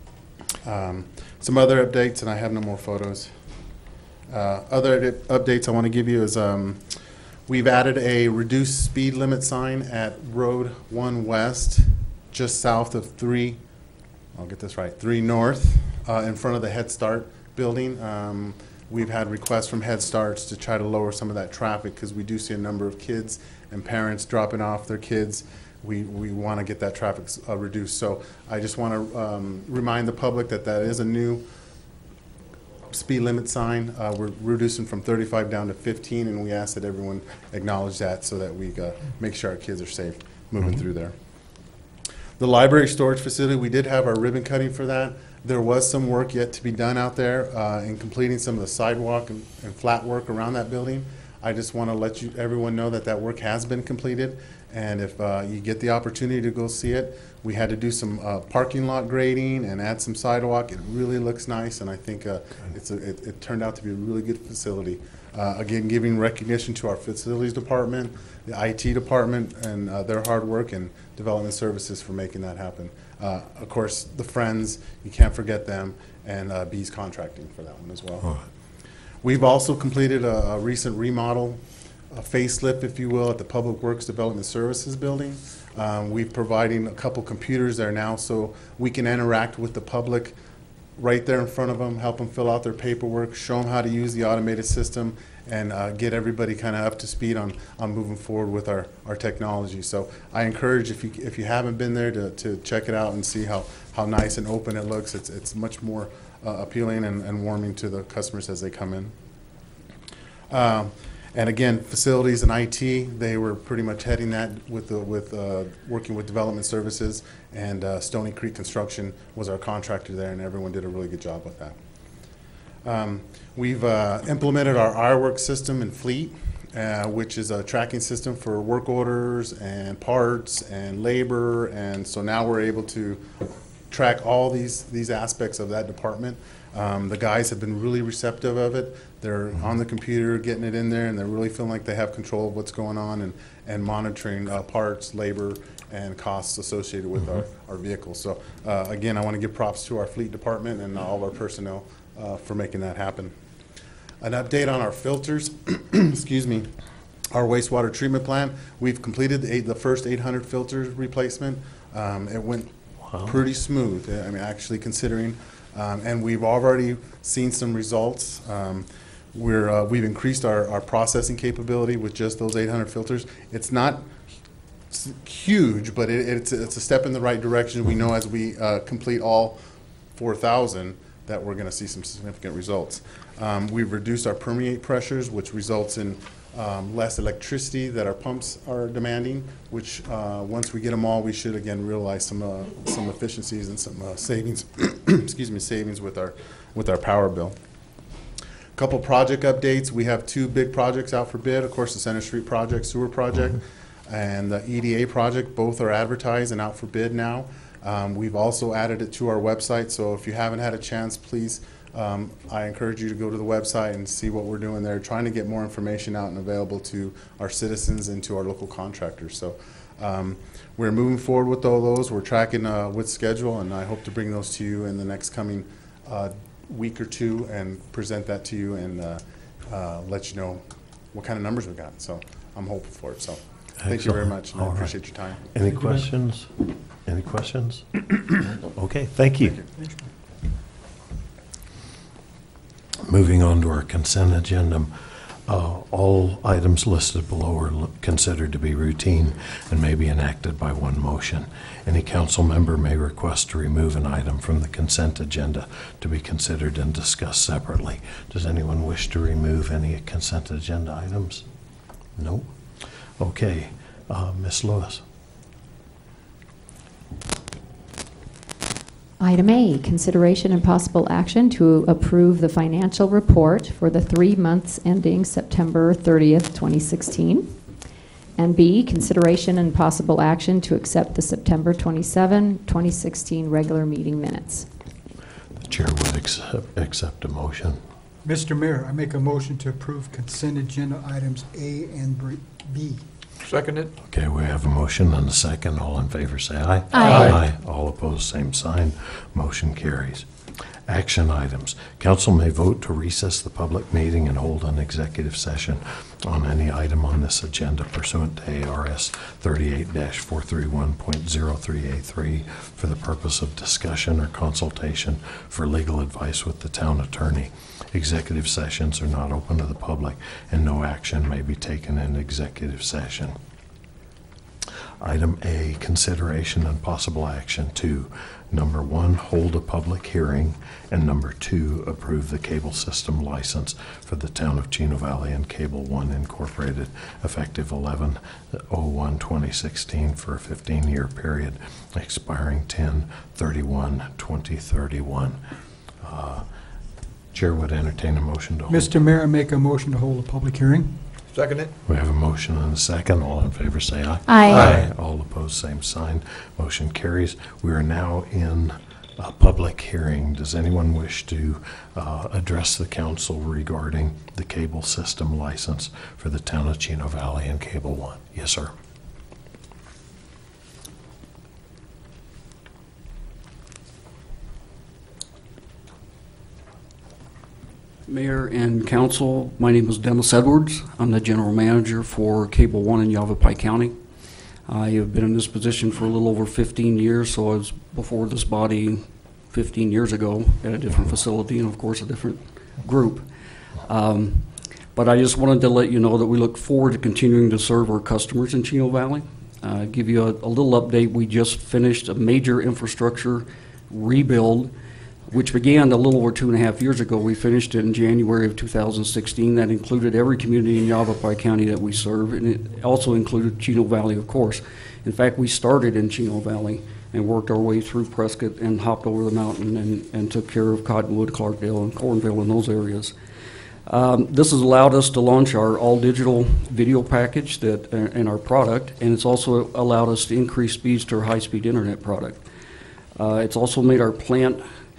Some other updates, and I have no more photos. Other updates I want to give you is we've added a reduced speed limit sign at Road 1 West, just south of 3 North, in front of the Head Start building. We've had requests from Head Starts to try to lower some of that traffic because we do see a number of kids and parents dropping off their kids. We want to get that traffic reduced. So I just want to remind the public that is a new speed limit sign. We're reducing from 35 down to 15, and we ask that everyone acknowledge that so that we make sure our kids are safe moving through there. The library storage facility, we did have our ribbon cutting for that. There was some work yet to be done out there in completing some of the sidewalk and flat work around that building. I just want to let everyone know that work has been completed, and if you get the opportunity to go see it, we had to do some parking lot grading and add some sidewalk. It really looks nice, and I think it turned out to be a really good facility. Again, giving recognition to our facilities department, the IT department, and their hard work, and development services for making that happen. Of course, the Friends, you can't forget them, and Bees Contracting for that one as well. All right. We've also completed a recent remodel, a facelift, if you will, at the Public Works Development Services building. We're providing a couple computers there now so we can interact with the public right there in front of them, help them fill out their paperwork, show them how to use the automated system, and get everybody kind of up to speed on moving forward with our technology. So I encourage, if you haven't been there, to check it out and see how nice and open it looks. It's much more appealing and warming to the customers as they come in. And again, facilities and IT, they were pretty much heading that with working with development services, and Stony Creek Construction was our contractor there, and everyone did a really good job with that. We've implemented our iWork system in Fleet, which is a tracking system for work orders and parts and labor, and so now we're able to track all these aspects of that department. The guys have been really receptive of it. They're on the computer getting it in there, and they're really feeling like they have control of what's going on and monitoring parts, labor, and costs associated with our vehicles. So again, I want to give props to our fleet department and all our personnel for making that happen. An update on our filters, excuse me, our wastewater treatment plant. We've completed the first 800 filter replacement. It went pretty smooth, I mean, actually considering, and we've already seen some results. We've increased our processing capability with just those 800 filters. It's not huge, but it's a step in the right direction. We know as we complete all 4,000 that we're going to see some significant results. We've reduced our permeate pressures, which results in less electricity that our pumps are demanding, which once we get them all, we should again realize some efficiencies and some savings, excuse me, savings with our power bill. A couple project updates. We have 2 big projects out for bid. Of course, the Center Street project, sewer project, and the EDA project. Both are advertised and out for bid now. We've also added it to our website, so if you haven't had a chance, please, I encourage you to go to the website and see what we're doing there, trying to get more information out and available to our citizens and to our local contractors. So we're moving forward with all those. We're tracking with schedule, and I hope to bring those to you in the next coming week or 2 and present that to you and let you know what kind of numbers we got. So I'm hopeful for it. So thank you very much, and I appreciate your time. Any questions? Any questions? Okay, thank you. Moving on to our consent agenda. All items listed below are considered to be routine and may be enacted by one motion. Any council member may request to remove an item from the consent agenda to be considered and discussed separately. Does anyone wish to remove any consent agenda items? No? Okay. Ms. Lewis. Item A, consideration and possible action to approve the financial report for the 3 months ending September 30th, 2016. And B, consideration and possible action to accept the September 27, 2016 regular meeting minutes. The chair would accept a motion. Mr. Mayor, I make a motion to approve consent agenda items A and B. Seconded. Okay, we have a motion and a second. All in favor say aye. Aye. All opposed, same sign. Motion carries. Action items. Council may vote to recess the public meeting and hold an executive session on any item on this agenda pursuant to ARS 38-431.03A3 for the purpose of discussion or consultation for legal advice with the town attorney. Executive sessions are not open to the public, and no action may be taken in executive session. Item A, consideration and possible action to, number 1, hold a public hearing, and number 2, approve the cable system license for the town of Chino Valley and Cable One Incorporated, effective 11/01/2016 for a 15-year period, expiring 10/31/2031. Chair would entertain a motion to hold. Mr. Mayor, I make a motion to hold a public hearing. Seconded. We have a motion and a second. All in favor say aye. Aye. All opposed, same sign. Motion carries. We are now in a public hearing. Does anyone wish to address the council regarding the cable system license for the town of Chino Valley and Cable One? Yes, sir. Mayor and council, my name is Dennis Edwards. I'm the general manager for Cable One in Yavapai County. I have been in this position for a little over 15 years, so I was before this body 15 years ago at a different facility and of course a different group. But I just wanted to let you know that we look forward to continuing to serve our customers in Chino Valley. Give you a little update. We just finished a major infrastructure rebuild which began a little over 2.5 years ago. We finished it in January of 2016. That included every community in Yavapai County that we serve, and it also included Chino Valley, of course. In fact, we started in Chino Valley and worked our way through Prescott and hopped over the mountain and took care of Cottonwood, Clarkdale, and Cornville and those areas. This has allowed us to launch our all-digital video package and our product, and it's also allowed us to increase speeds to our high-speed internet product. It's also made our plant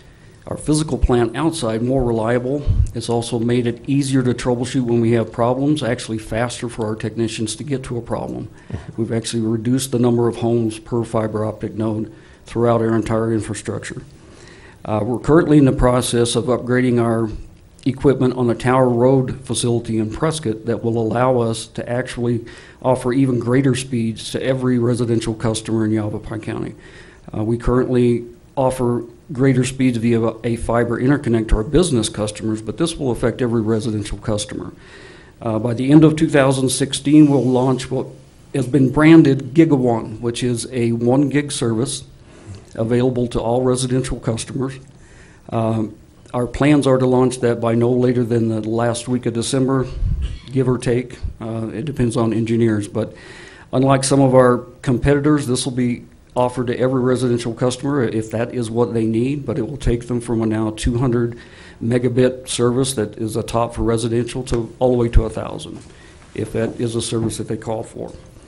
our physical plant outside more reliable. It's also made it easier to troubleshoot when we have problems, actually faster for our technicians to get to a problem. We've actually reduced the number of homes per fiber optic node throughout our entire infrastructure. We're currently in the process of upgrading our equipment on the Tower Road facility in Prescott that will allow us to actually offer even greater speeds to every residential customer in Yavapai County. We currently offer greater speeds via a fiber interconnect to our business customers, but this will affect every residential customer. By the end of 2016, we'll launch what has been branded Giga1, which is a 1 gig service available to all residential customers. Our plans are to launch that by no later than the last week of December, give or take. It depends on engineers, but unlike some of our competitors, this will be offered to every residential customer if that is what they need, but it will take them from a now 200 megabit service that is a top for residential to all the way to 1,000, if that is a service that they call for.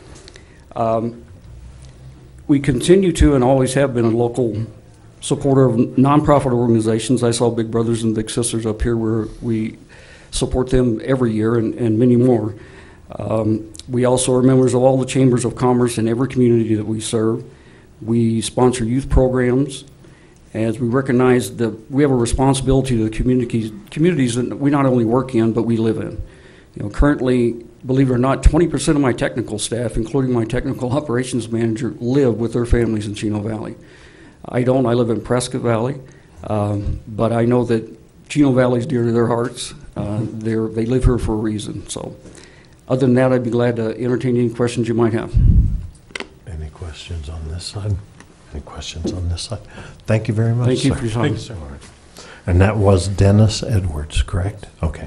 We continue to and always have been a local supporter of nonprofit organizations. I saw Big Brothers and Big Sisters up here where we support them every year and many more. We also are members of all the chambers of commerce in every community that we serve. We sponsor youth programs as we recognize that we have a responsibility to the communities that we not only work in but we live in. You know, currently, believe it or not, 20% of my technical staff, including my technical operations manager, live with their families in Chino Valley. I live in Prescott Valley, but I know that Chino Valley is dear to their hearts. They live here for a reason. So other than that, I'd be glad to entertain any questions you might have. Any questions on this side? Any questions on this side? Thank you very much, Thank you sir. for your time. Thank you, sir. All right. And that was Dennis Edwards, correct? Okay.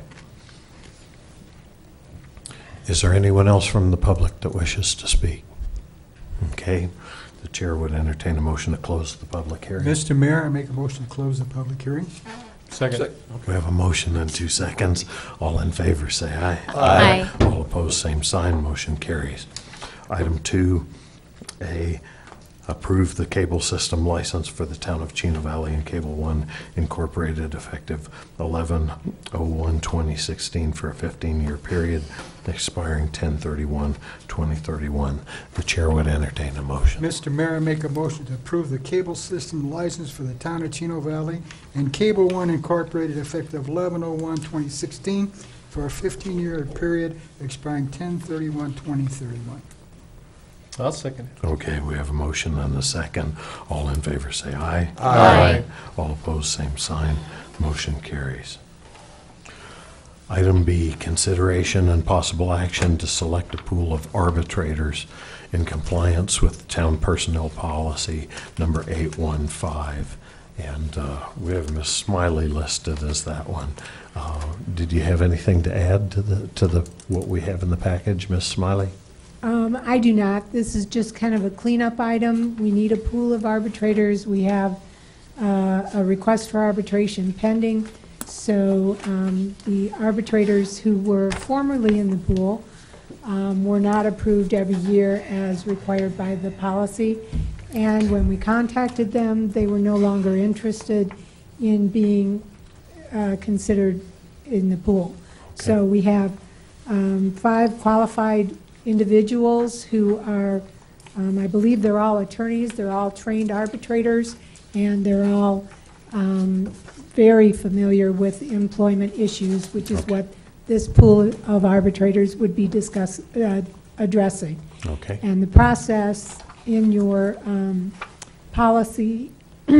Is there anyone else from the public that wishes to speak? Okay. The chair would entertain a motion to close the public hearing. Mr. Mayor, I make a motion to close the public hearing. Second. We have a motion in 2 seconds. All in favor, say aye. Aye. All opposed, same sign. Motion carries. Item 2A, approve the cable system license for the town of Chino Valley and Cable One Incorporated effective 11/01/2016 for a 15-year period expiring 10/31/2031. The chair would entertain a motion. Mr. Mayor, I make a motion to approve the cable system license for the town of Chino Valley and Cable One Incorporated effective 11/01/2016 for a 15-year period expiring 10/31/2031. I'll second it. Okay, we have a motion and a second. All in favor say aye. Aye. All opposed, same sign. Motion carries. Item B, consideration and possible action to select a pool of arbitrators in compliance with town personnel policy number 815. And we have Ms. Smiley listed as that one. Did you have anything to add to the what we have in the package, Ms. Smiley? I do not. This is just kind of a cleanup item. We need a pool of arbitrators. We have a request for arbitration pending. So the arbitrators who were formerly in the pool were not approved every year as required by the policy. And when we contacted them, they were no longer interested in being considered in the pool. Okay. So we have 5 qualified individuals who are, I believe they're all attorneys, they're all trained arbitrators, and they're all very familiar with employment issues, which is what this pool of arbitrators would be addressing. Okay. And the process in your policy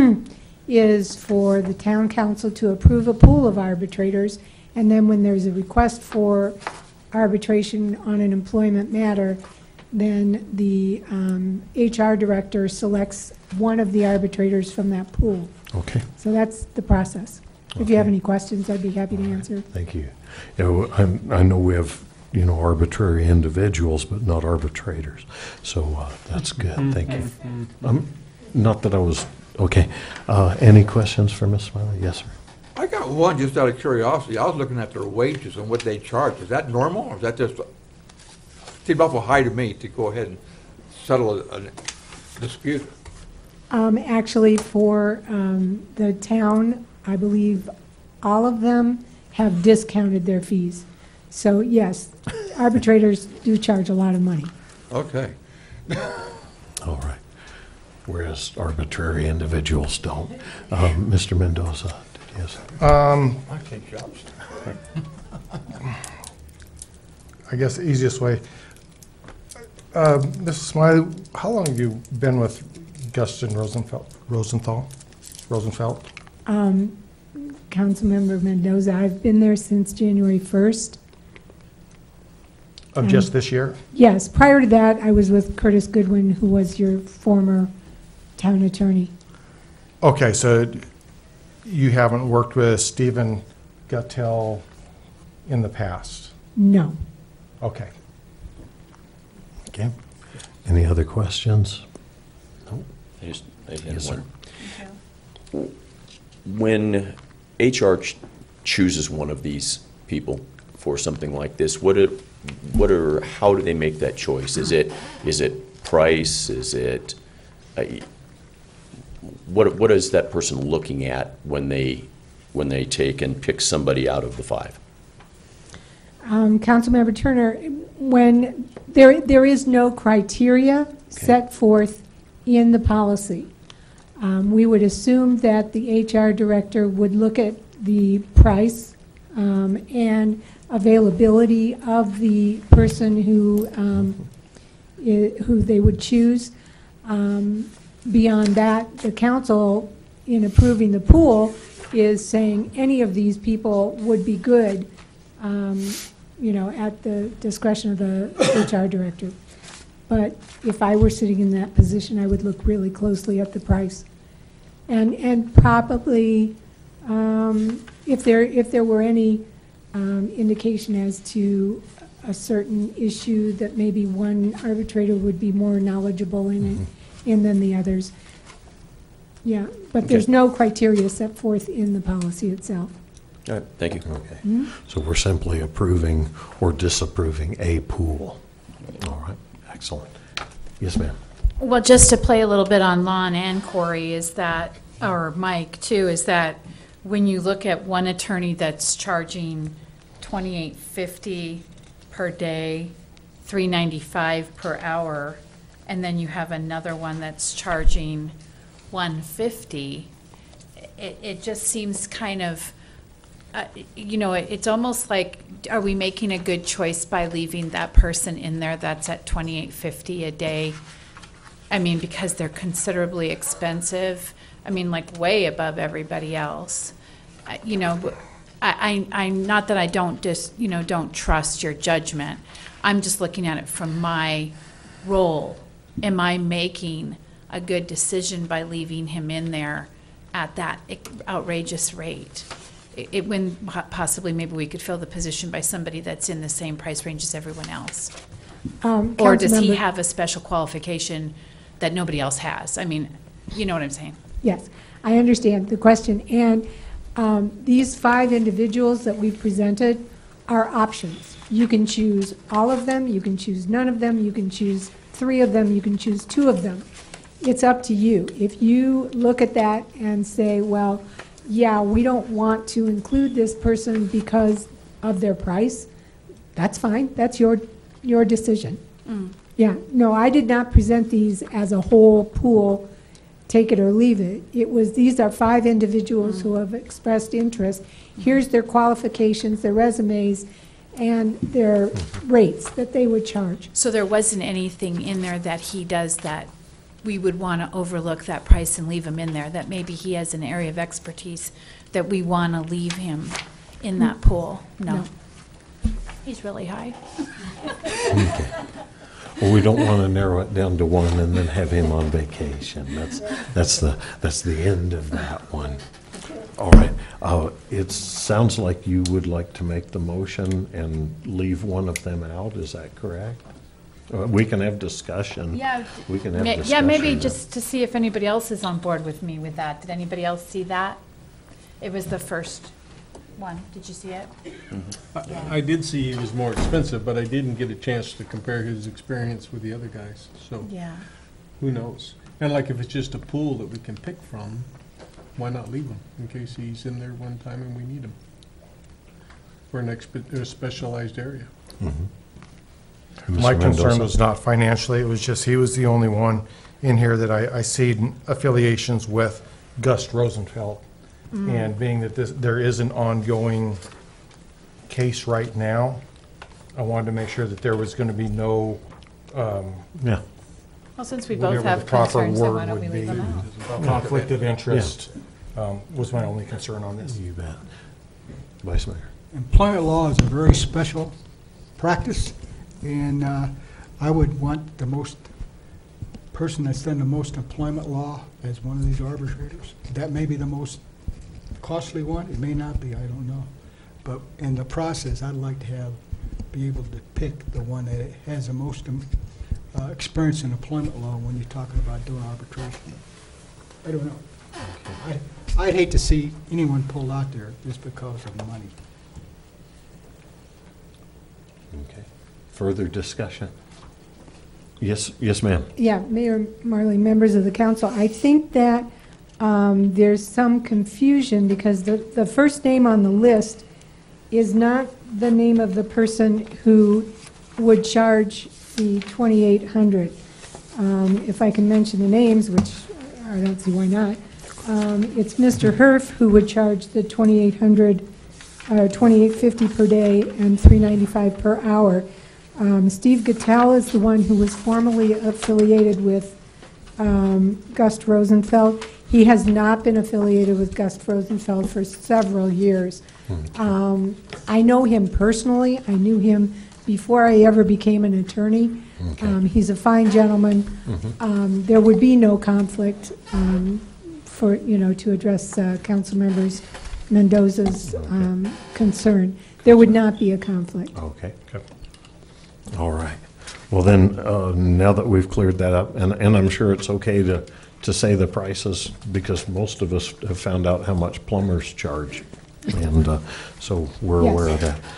is for the town council to approve a pool of arbitrators, and then when there's a request for arbitration on an employment matter, then the HR director selects one of the arbitrators from that pool. Okay. So that's the process. If you have any questions, I'd be happy to answer. Thank you. I know we have, arbitrary individuals, but not arbitrators. So that's good. Thank you. Not that I was, okay. Any questions for Ms. Smiley? Yes, sir. I got one just out of curiosity. I was looking at their wages and what they charge. Is that normal, or is that just seemed awful high to me to go ahead and settle a dispute? Actually, for the town, I believe all of them have discounted their fees. So yes, arbitrators do charge a lot of money. Okay. All right. Whereas arbitrary individuals don't. Mr. Mendoza, yes. I guess the easiest way. Mrs. Smiley, how long have you been with Guston Rosenthal? Councilmember Mendoza, I've been there since January 1st. Of just this year? Yes. Prior to that, I was with Curtis Goodwin, who was your former town attorney. Okay, so you haven't worked with Stephen Guttel in the past? No. Okay. Okay. Any other questions? No. I just had Yes, one. When HR chooses one of these people for something like this, how do they make that choice? Is it price? Is it what is that person looking at when they take and pick somebody out of the five? Councilmember Turner, when there is no criteria set forth in the policy, we would assume that the HR director would look at the price and availability of the person who they would choose. Beyond that, the council, in approving the pool, is saying any of these people would be good, at the discretion of the HR director. But if I were sitting in that position, I would look really closely at the price. And probably, if there were any indication as to a certain issue that maybe one arbitrator would be more knowledgeable in than the others. Yeah, but there's no criteria set forth in the policy itself. All right, thank you. Okay. So we're simply approving or disapproving a pool. All right, excellent. Yes, ma'am. Well, just to play a little bit on Lon and Corey is that, or Mike too, is that when you look at one attorney that's charging $28.50 per day, $3.95 per hour, and then you have another one that's charging $150, it just seems kind of, it's almost like, are we making a good choice by leaving that person in there that's at $28.50 a day? I mean, because they're considerably expensive. I mean, like way above everybody else. I'm not that I don't don't trust your judgment. I'm just looking at it from my role. Am I making a good decision by leaving him in there at that outrageous rate? When possibly maybe we could fill the position by somebody that's in the same price range as everyone else. Or does he have a special qualification that nobody else has? I mean, you know what I'm saying? Yes, I understand the question. And these 5 individuals that we've presented are options. You can choose all of them, you can choose none of them, you can choose 3 of them, you can choose 2 of them. It's up to you. If you look at that and say, well, yeah, we don't want to include this person because of their price, that's fine. That's your decision. Yeah, no, I did not present these as a whole pool, take it or leave it. These are 5 individuals who have expressed interest. Here's their qualifications, their resumes, and their rates that they would charge. So there wasn't anything in there that he does that we would want to overlook that price and leave him in there, that maybe he has an area of expertise that we want to leave him in that pool? No. He's really high. Okay. Well, we don't want to narrow it down to one and then have him on vacation. That's the end of that one. All right. It sounds like you would like to make the motion and leave one of them out. Is that correct? We can have discussion. Yeah. We can have discussion. Yeah, maybe just to see if anybody else is on board with me with that. Did anybody else see that? It was the first one. Did you see it? I did see he was more expensive, but I didn't get a chance to compare his experience with the other guys, so Yeah. who knows? And like if it's just a pool that we can pick from, why not leave him in case he's in there one time and we need him for an a specialized area? My concern was not financially, it was just he was the only one in here that I see affiliations with Gus Rosenfeld. And being that there is an ongoing case right now, I wanted to make sure that there was going to be no, Yeah. Well, since we both whatever have the proper concerns, then word why don't we would leave be, them out? conflict of interest was my only concern on this. You bet. Vice Mayor. Employment law is a very special practice, and I would want the person that's done the most employment law as one of these arbitrators. That may be the most costly one, it may not be, I don't know. But in the process, I'd like to be able to pick the one that has the most experience in employment law when you're talking about doing arbitration. I don't know. I'd hate to see anyone pulled out there just because of the money. Okay. Further discussion? Yes, yes, ma'am. Yeah, Mayor Marley, members of the council, I think that there's some confusion because the first name on the list is not the name of the person who would charge the $2,800. If I can mention the names, which I don't see why not, it's Mr. Herf who would charge the $2,800, $2,850 per day and $395 per hour. Steve Gattel is the one who was formerly affiliated with Gus Rosenfeld. He has not been affiliated with Gus Rosenfeld for several years. I know him personally. I knew him before I ever became an attorney. Okay. He's a fine gentleman. There would be no conflict for, to address Council Members Mendoza's concern. There would not be a conflict. Okay. All right. Well then, now that we've cleared that up, and I'm sure it's okay to say the prices, because most of us have found out how much plumbers charge, and so we're aware of that.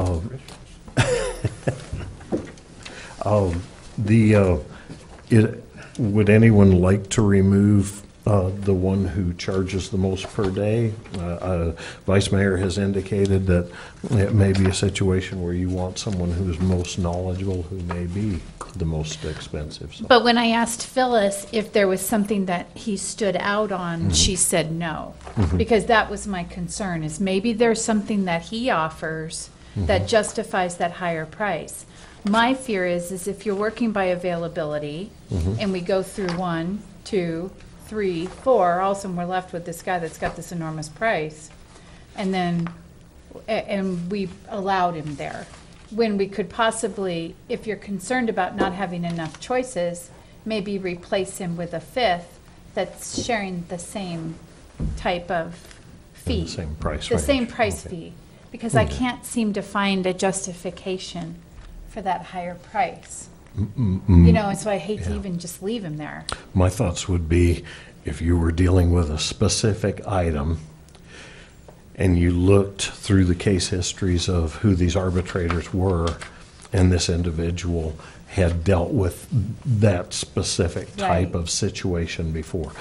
Would anyone like to remove the one who charges the most per day? Vice Mayor has indicated that it may be a situation where you want someone who's most knowledgeable, who may be the most expensive. So. But when I asked Phyllis if there was something that he stood out on, she said no. Because that was my concern, is maybe there's something that he offers that justifies that higher price. My fear is if you're working by availability, and we go through 1, 2, 3, 4, all of a sudden we're left with this guy that's got this enormous price, and then, and we allowed him there. When we could possibly, if you're concerned about not having enough choices, maybe replace him with a fifth that's sharing the same type of fee. The same price The range. same price Okay. fee, because I can't seem to find a justification for that higher price. And so I hate to even just leave him there. My thoughts would be, if you were dealing with a specific item and you looked through the case histories of who these arbitrators were, and this individual had dealt with that specific type of situation before.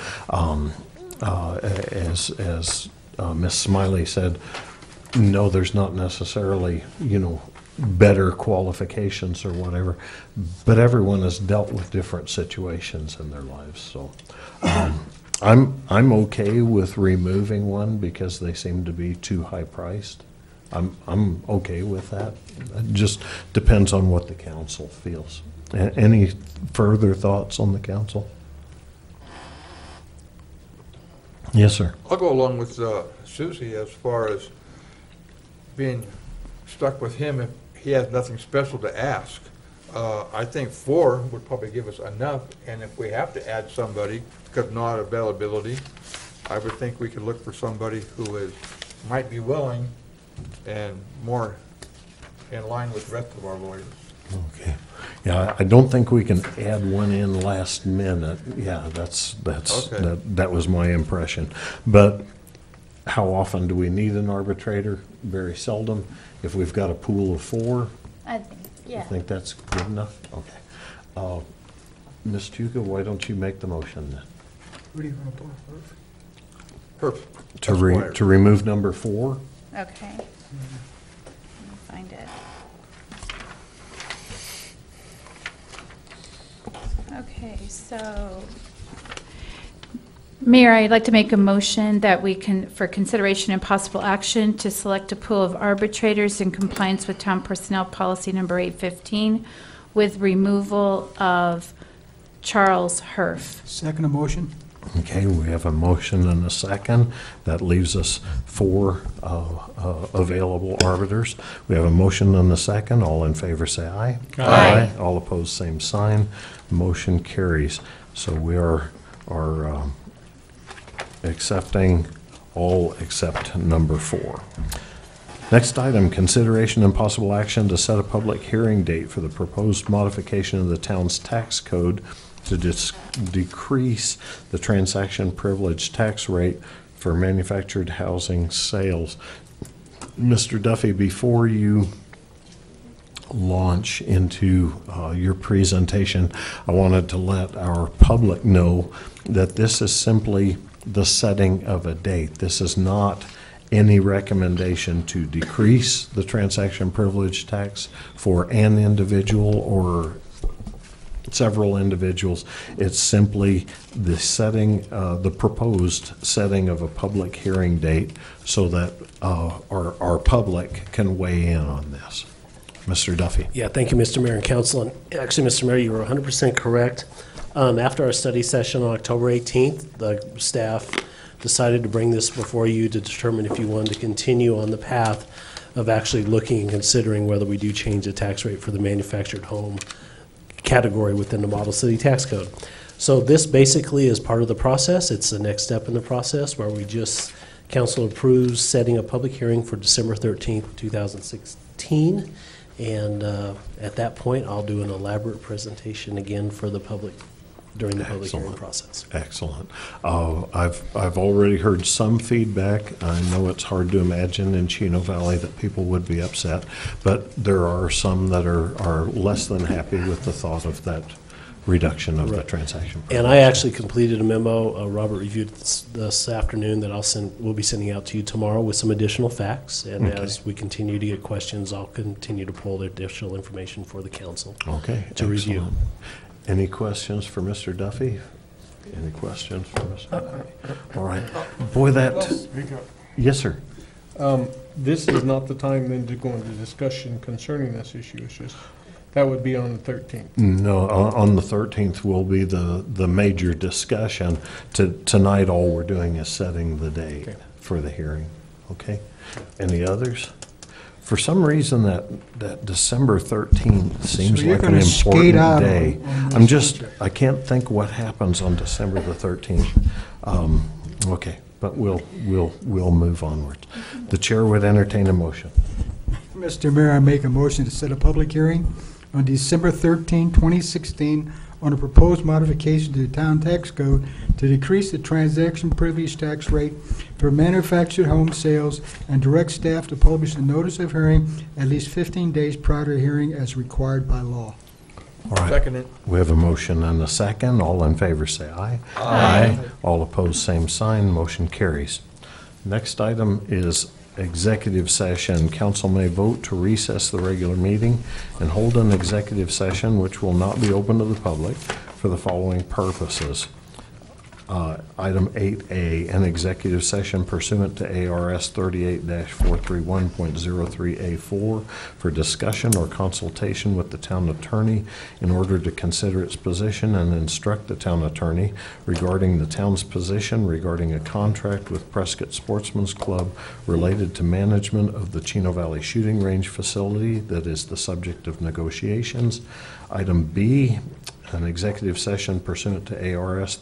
As Ms. Smiley said, no, there's not necessarily, better qualifications or whatever, but everyone has dealt with different situations in their lives. So I'm okay with removing one because they seem to be too high priced. I'm okay with that. It just depends on what the council feels. Any further thoughts on the council? Yes, sir. I'll go along with Susie as far as being stuck with him if he has nothing special to ask. I think 4 would probably give us enough, and if we have to add somebody because of not availability, I would think we could look for somebody who might be willing and more in line with the rest of our lawyers. Okay. Yeah, I don't think we can add one in last minute. Yeah, that's Okay. that was my impression. But how often do we need an arbitrator? Very seldom. If we've got a pool of 4, I think, I think that's good enough. Okay. Ms. Chuka, why don't you make the motion then? Who do you want to pull Perfect. to That's why- to remove number 4. Okay. Let me find it. Okay, so, Mayor, I'd like to make a motion that we can, for consideration and possible action, to select a pool of arbitrators in compliance with Town Personnel Policy Number 815 with removal of Charles Herff. Second motion. Okay, we have a motion and a second. That leaves us 4 available arbiters. We have a motion and a second. All in favor, say aye. Aye. All opposed, same sign. Motion carries. So we are accepting all except number 4. Next item, consideration and possible action to set a public hearing date for the proposed modification of the town's tax code to decrease the transaction privilege tax rate for manufactured housing sales. Mr. Duffy, before you launch into your presentation, I wanted to let our public know that this is simply the setting of a date. This is not any recommendation to decrease the transaction privilege tax for an individual or several individuals. It's simply the setting, the proposed setting of a public hearing date so that our public can weigh in on this. Mr. Duffy. Yeah, thank you, Mr. Mayor and Council. And actually, Mr. Mayor, you were 100% correct. After our study session on October 18th, the staff decided to bring this before you to determine if you wanted to continue on the path of actually looking and considering whether we do change the tax rate for the manufactured home category within the Model City Tax Code. So this basically is part of the process. It's the next step in the process where we just, council approves setting a public hearing for December 13th, 2016. And at that point, I'll do an elaborate presentation again for the public during the public hearing process. Excellent. I've already heard some feedback. I know it's hard to imagine in Chino Valley that people would be upset, but there are some that are less than happy with the thought of that reduction of the transaction privilege. And I actually completed a memo, Robert reviewed this afternoon, that we'll be sending out to you tomorrow with some additional facts. And Okay. as we continue to get questions, I'll continue to pull the additional information for the council Okay, to review. excellent. Any questions for Mr. Duffy? Any questions for Mr. Duffy? All right. Boy, yes, sir. This is not the time then to go into discussion concerning this issue. It's just, that would be on the 13th. No, on the 13th will be the major discussion. Tonight, all we're doing is setting the date for the hearing. Okay? Any others? For some reason, that December 13th seems So you're like an gonna skate out important day. on this I can't think what happens on December the 13th. Okay, but we'll move onward. The chair would entertain a motion. Mr. Mayor, I make a motion to set a public hearing on December 13, 2016, on a proposed modification to the town tax code to decrease the transaction privilege tax rate for manufactured home sales and direct staff to publish a notice of hearing at least 15 days prior to hearing as required by law. All right. Second it. We have a motion and a second. All in favor say aye. Aye. All opposed, same sign. Motion carries. Next item is executive session. Council may vote to recess the regular meeting and hold an executive session which will not be open to the public for the following purposes. Item 8A, an executive session pursuant to ARS 38-431.03A4 for discussion or consultation with the town attorney in order to consider its position and instruct the town attorney regarding the town's position regarding a contract with Prescott Sportsman's Club related to management of the Chino Valley Shooting Range facility that is the subject of negotiations. Item B, an executive session pursuant to ARS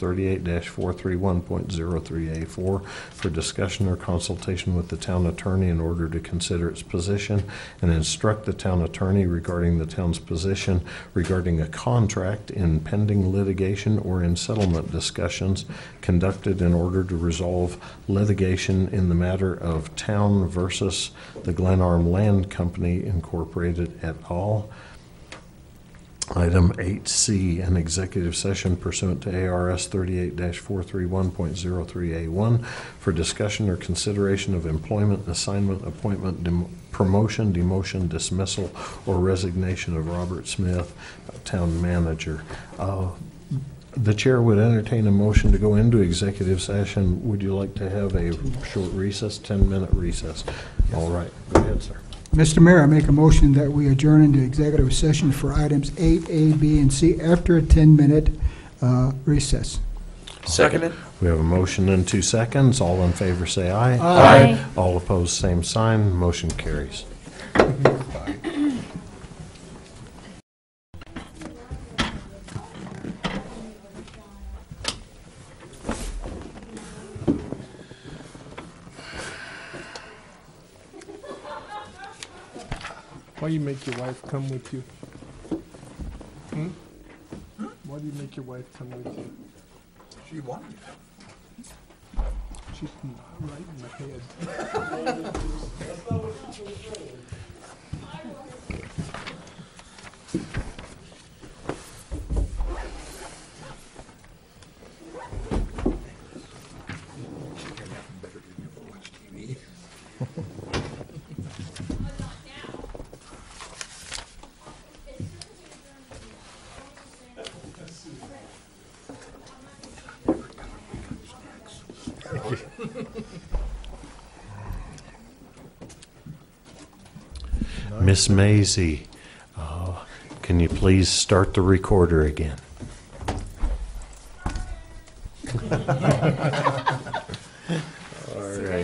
38-431.03A4 for discussion or consultation with the town attorney in order to consider its position and instruct the town attorney regarding the town's position regarding a contract in pending litigation or in settlement discussions conducted in order to resolve litigation in the matter of Town versus the Glenarm Land Company Incorporated et al. Item 8C, an executive session pursuant to ARS 38-431.03A1 for discussion or consideration of employment, assignment, appointment, promotion, demotion, dismissal, or resignation of Robert Smith, town manager. The chair would entertain a motion to go into executive session. Would you like to have a short recess, 10-minute recess? All right, go ahead, sir. Mr. Mayor, I make a motion that we adjourn into executive session for items 8A, B, and C after a 10-minute recess. Second. We have a motion in 2 seconds. All in favor say aye. Aye. All opposed, same sign. Motion carries. Why you make your wife come with you? Why do you make your wife come with you? She wanted She's right in the head. Miss Maisie, can you please start the recorder again? All right.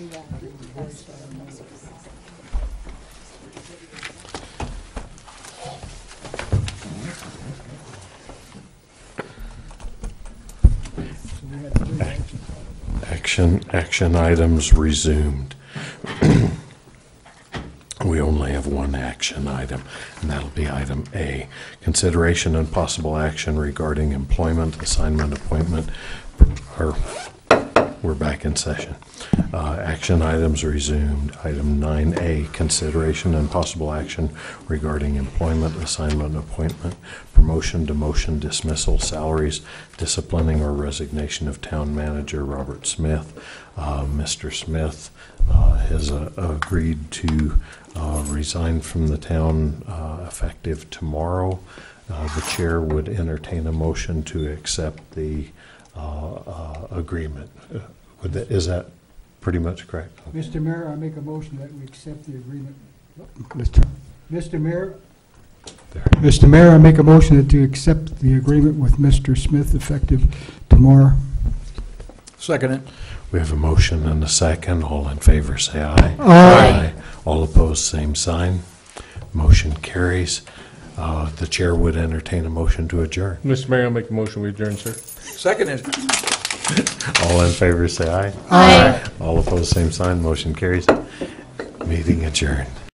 Action items resumed. We only have one action item, and that'll be item A. Consideration and possible action regarding employment, assignment, appointment, we're back in session. Action items resumed. Item 9A, consideration and possible action regarding employment, assignment, appointment, promotion, demotion, dismissal, salaries, disciplining, or resignation of town manager Robert Smith. Mr. Smith has agreed to resign from the town effective tomorrow. The chair would entertain a motion to accept the agreement. Is that pretty much correct? Mr. Mayor, I make a motion that we accept the agreement. Mr. Mayor, I make a motion to accept the agreement with Mr. Smith effective tomorrow. Second it. We have a motion and a second. All in favor say aye. Aye. All opposed, same sign. Motion carries. The chair would entertain a motion to adjourn. Mr. Mayor, I'll make a motion we adjourn, sir. Second it. All in favor say aye. Aye. All opposed, same sign. Motion carries. Meeting adjourned.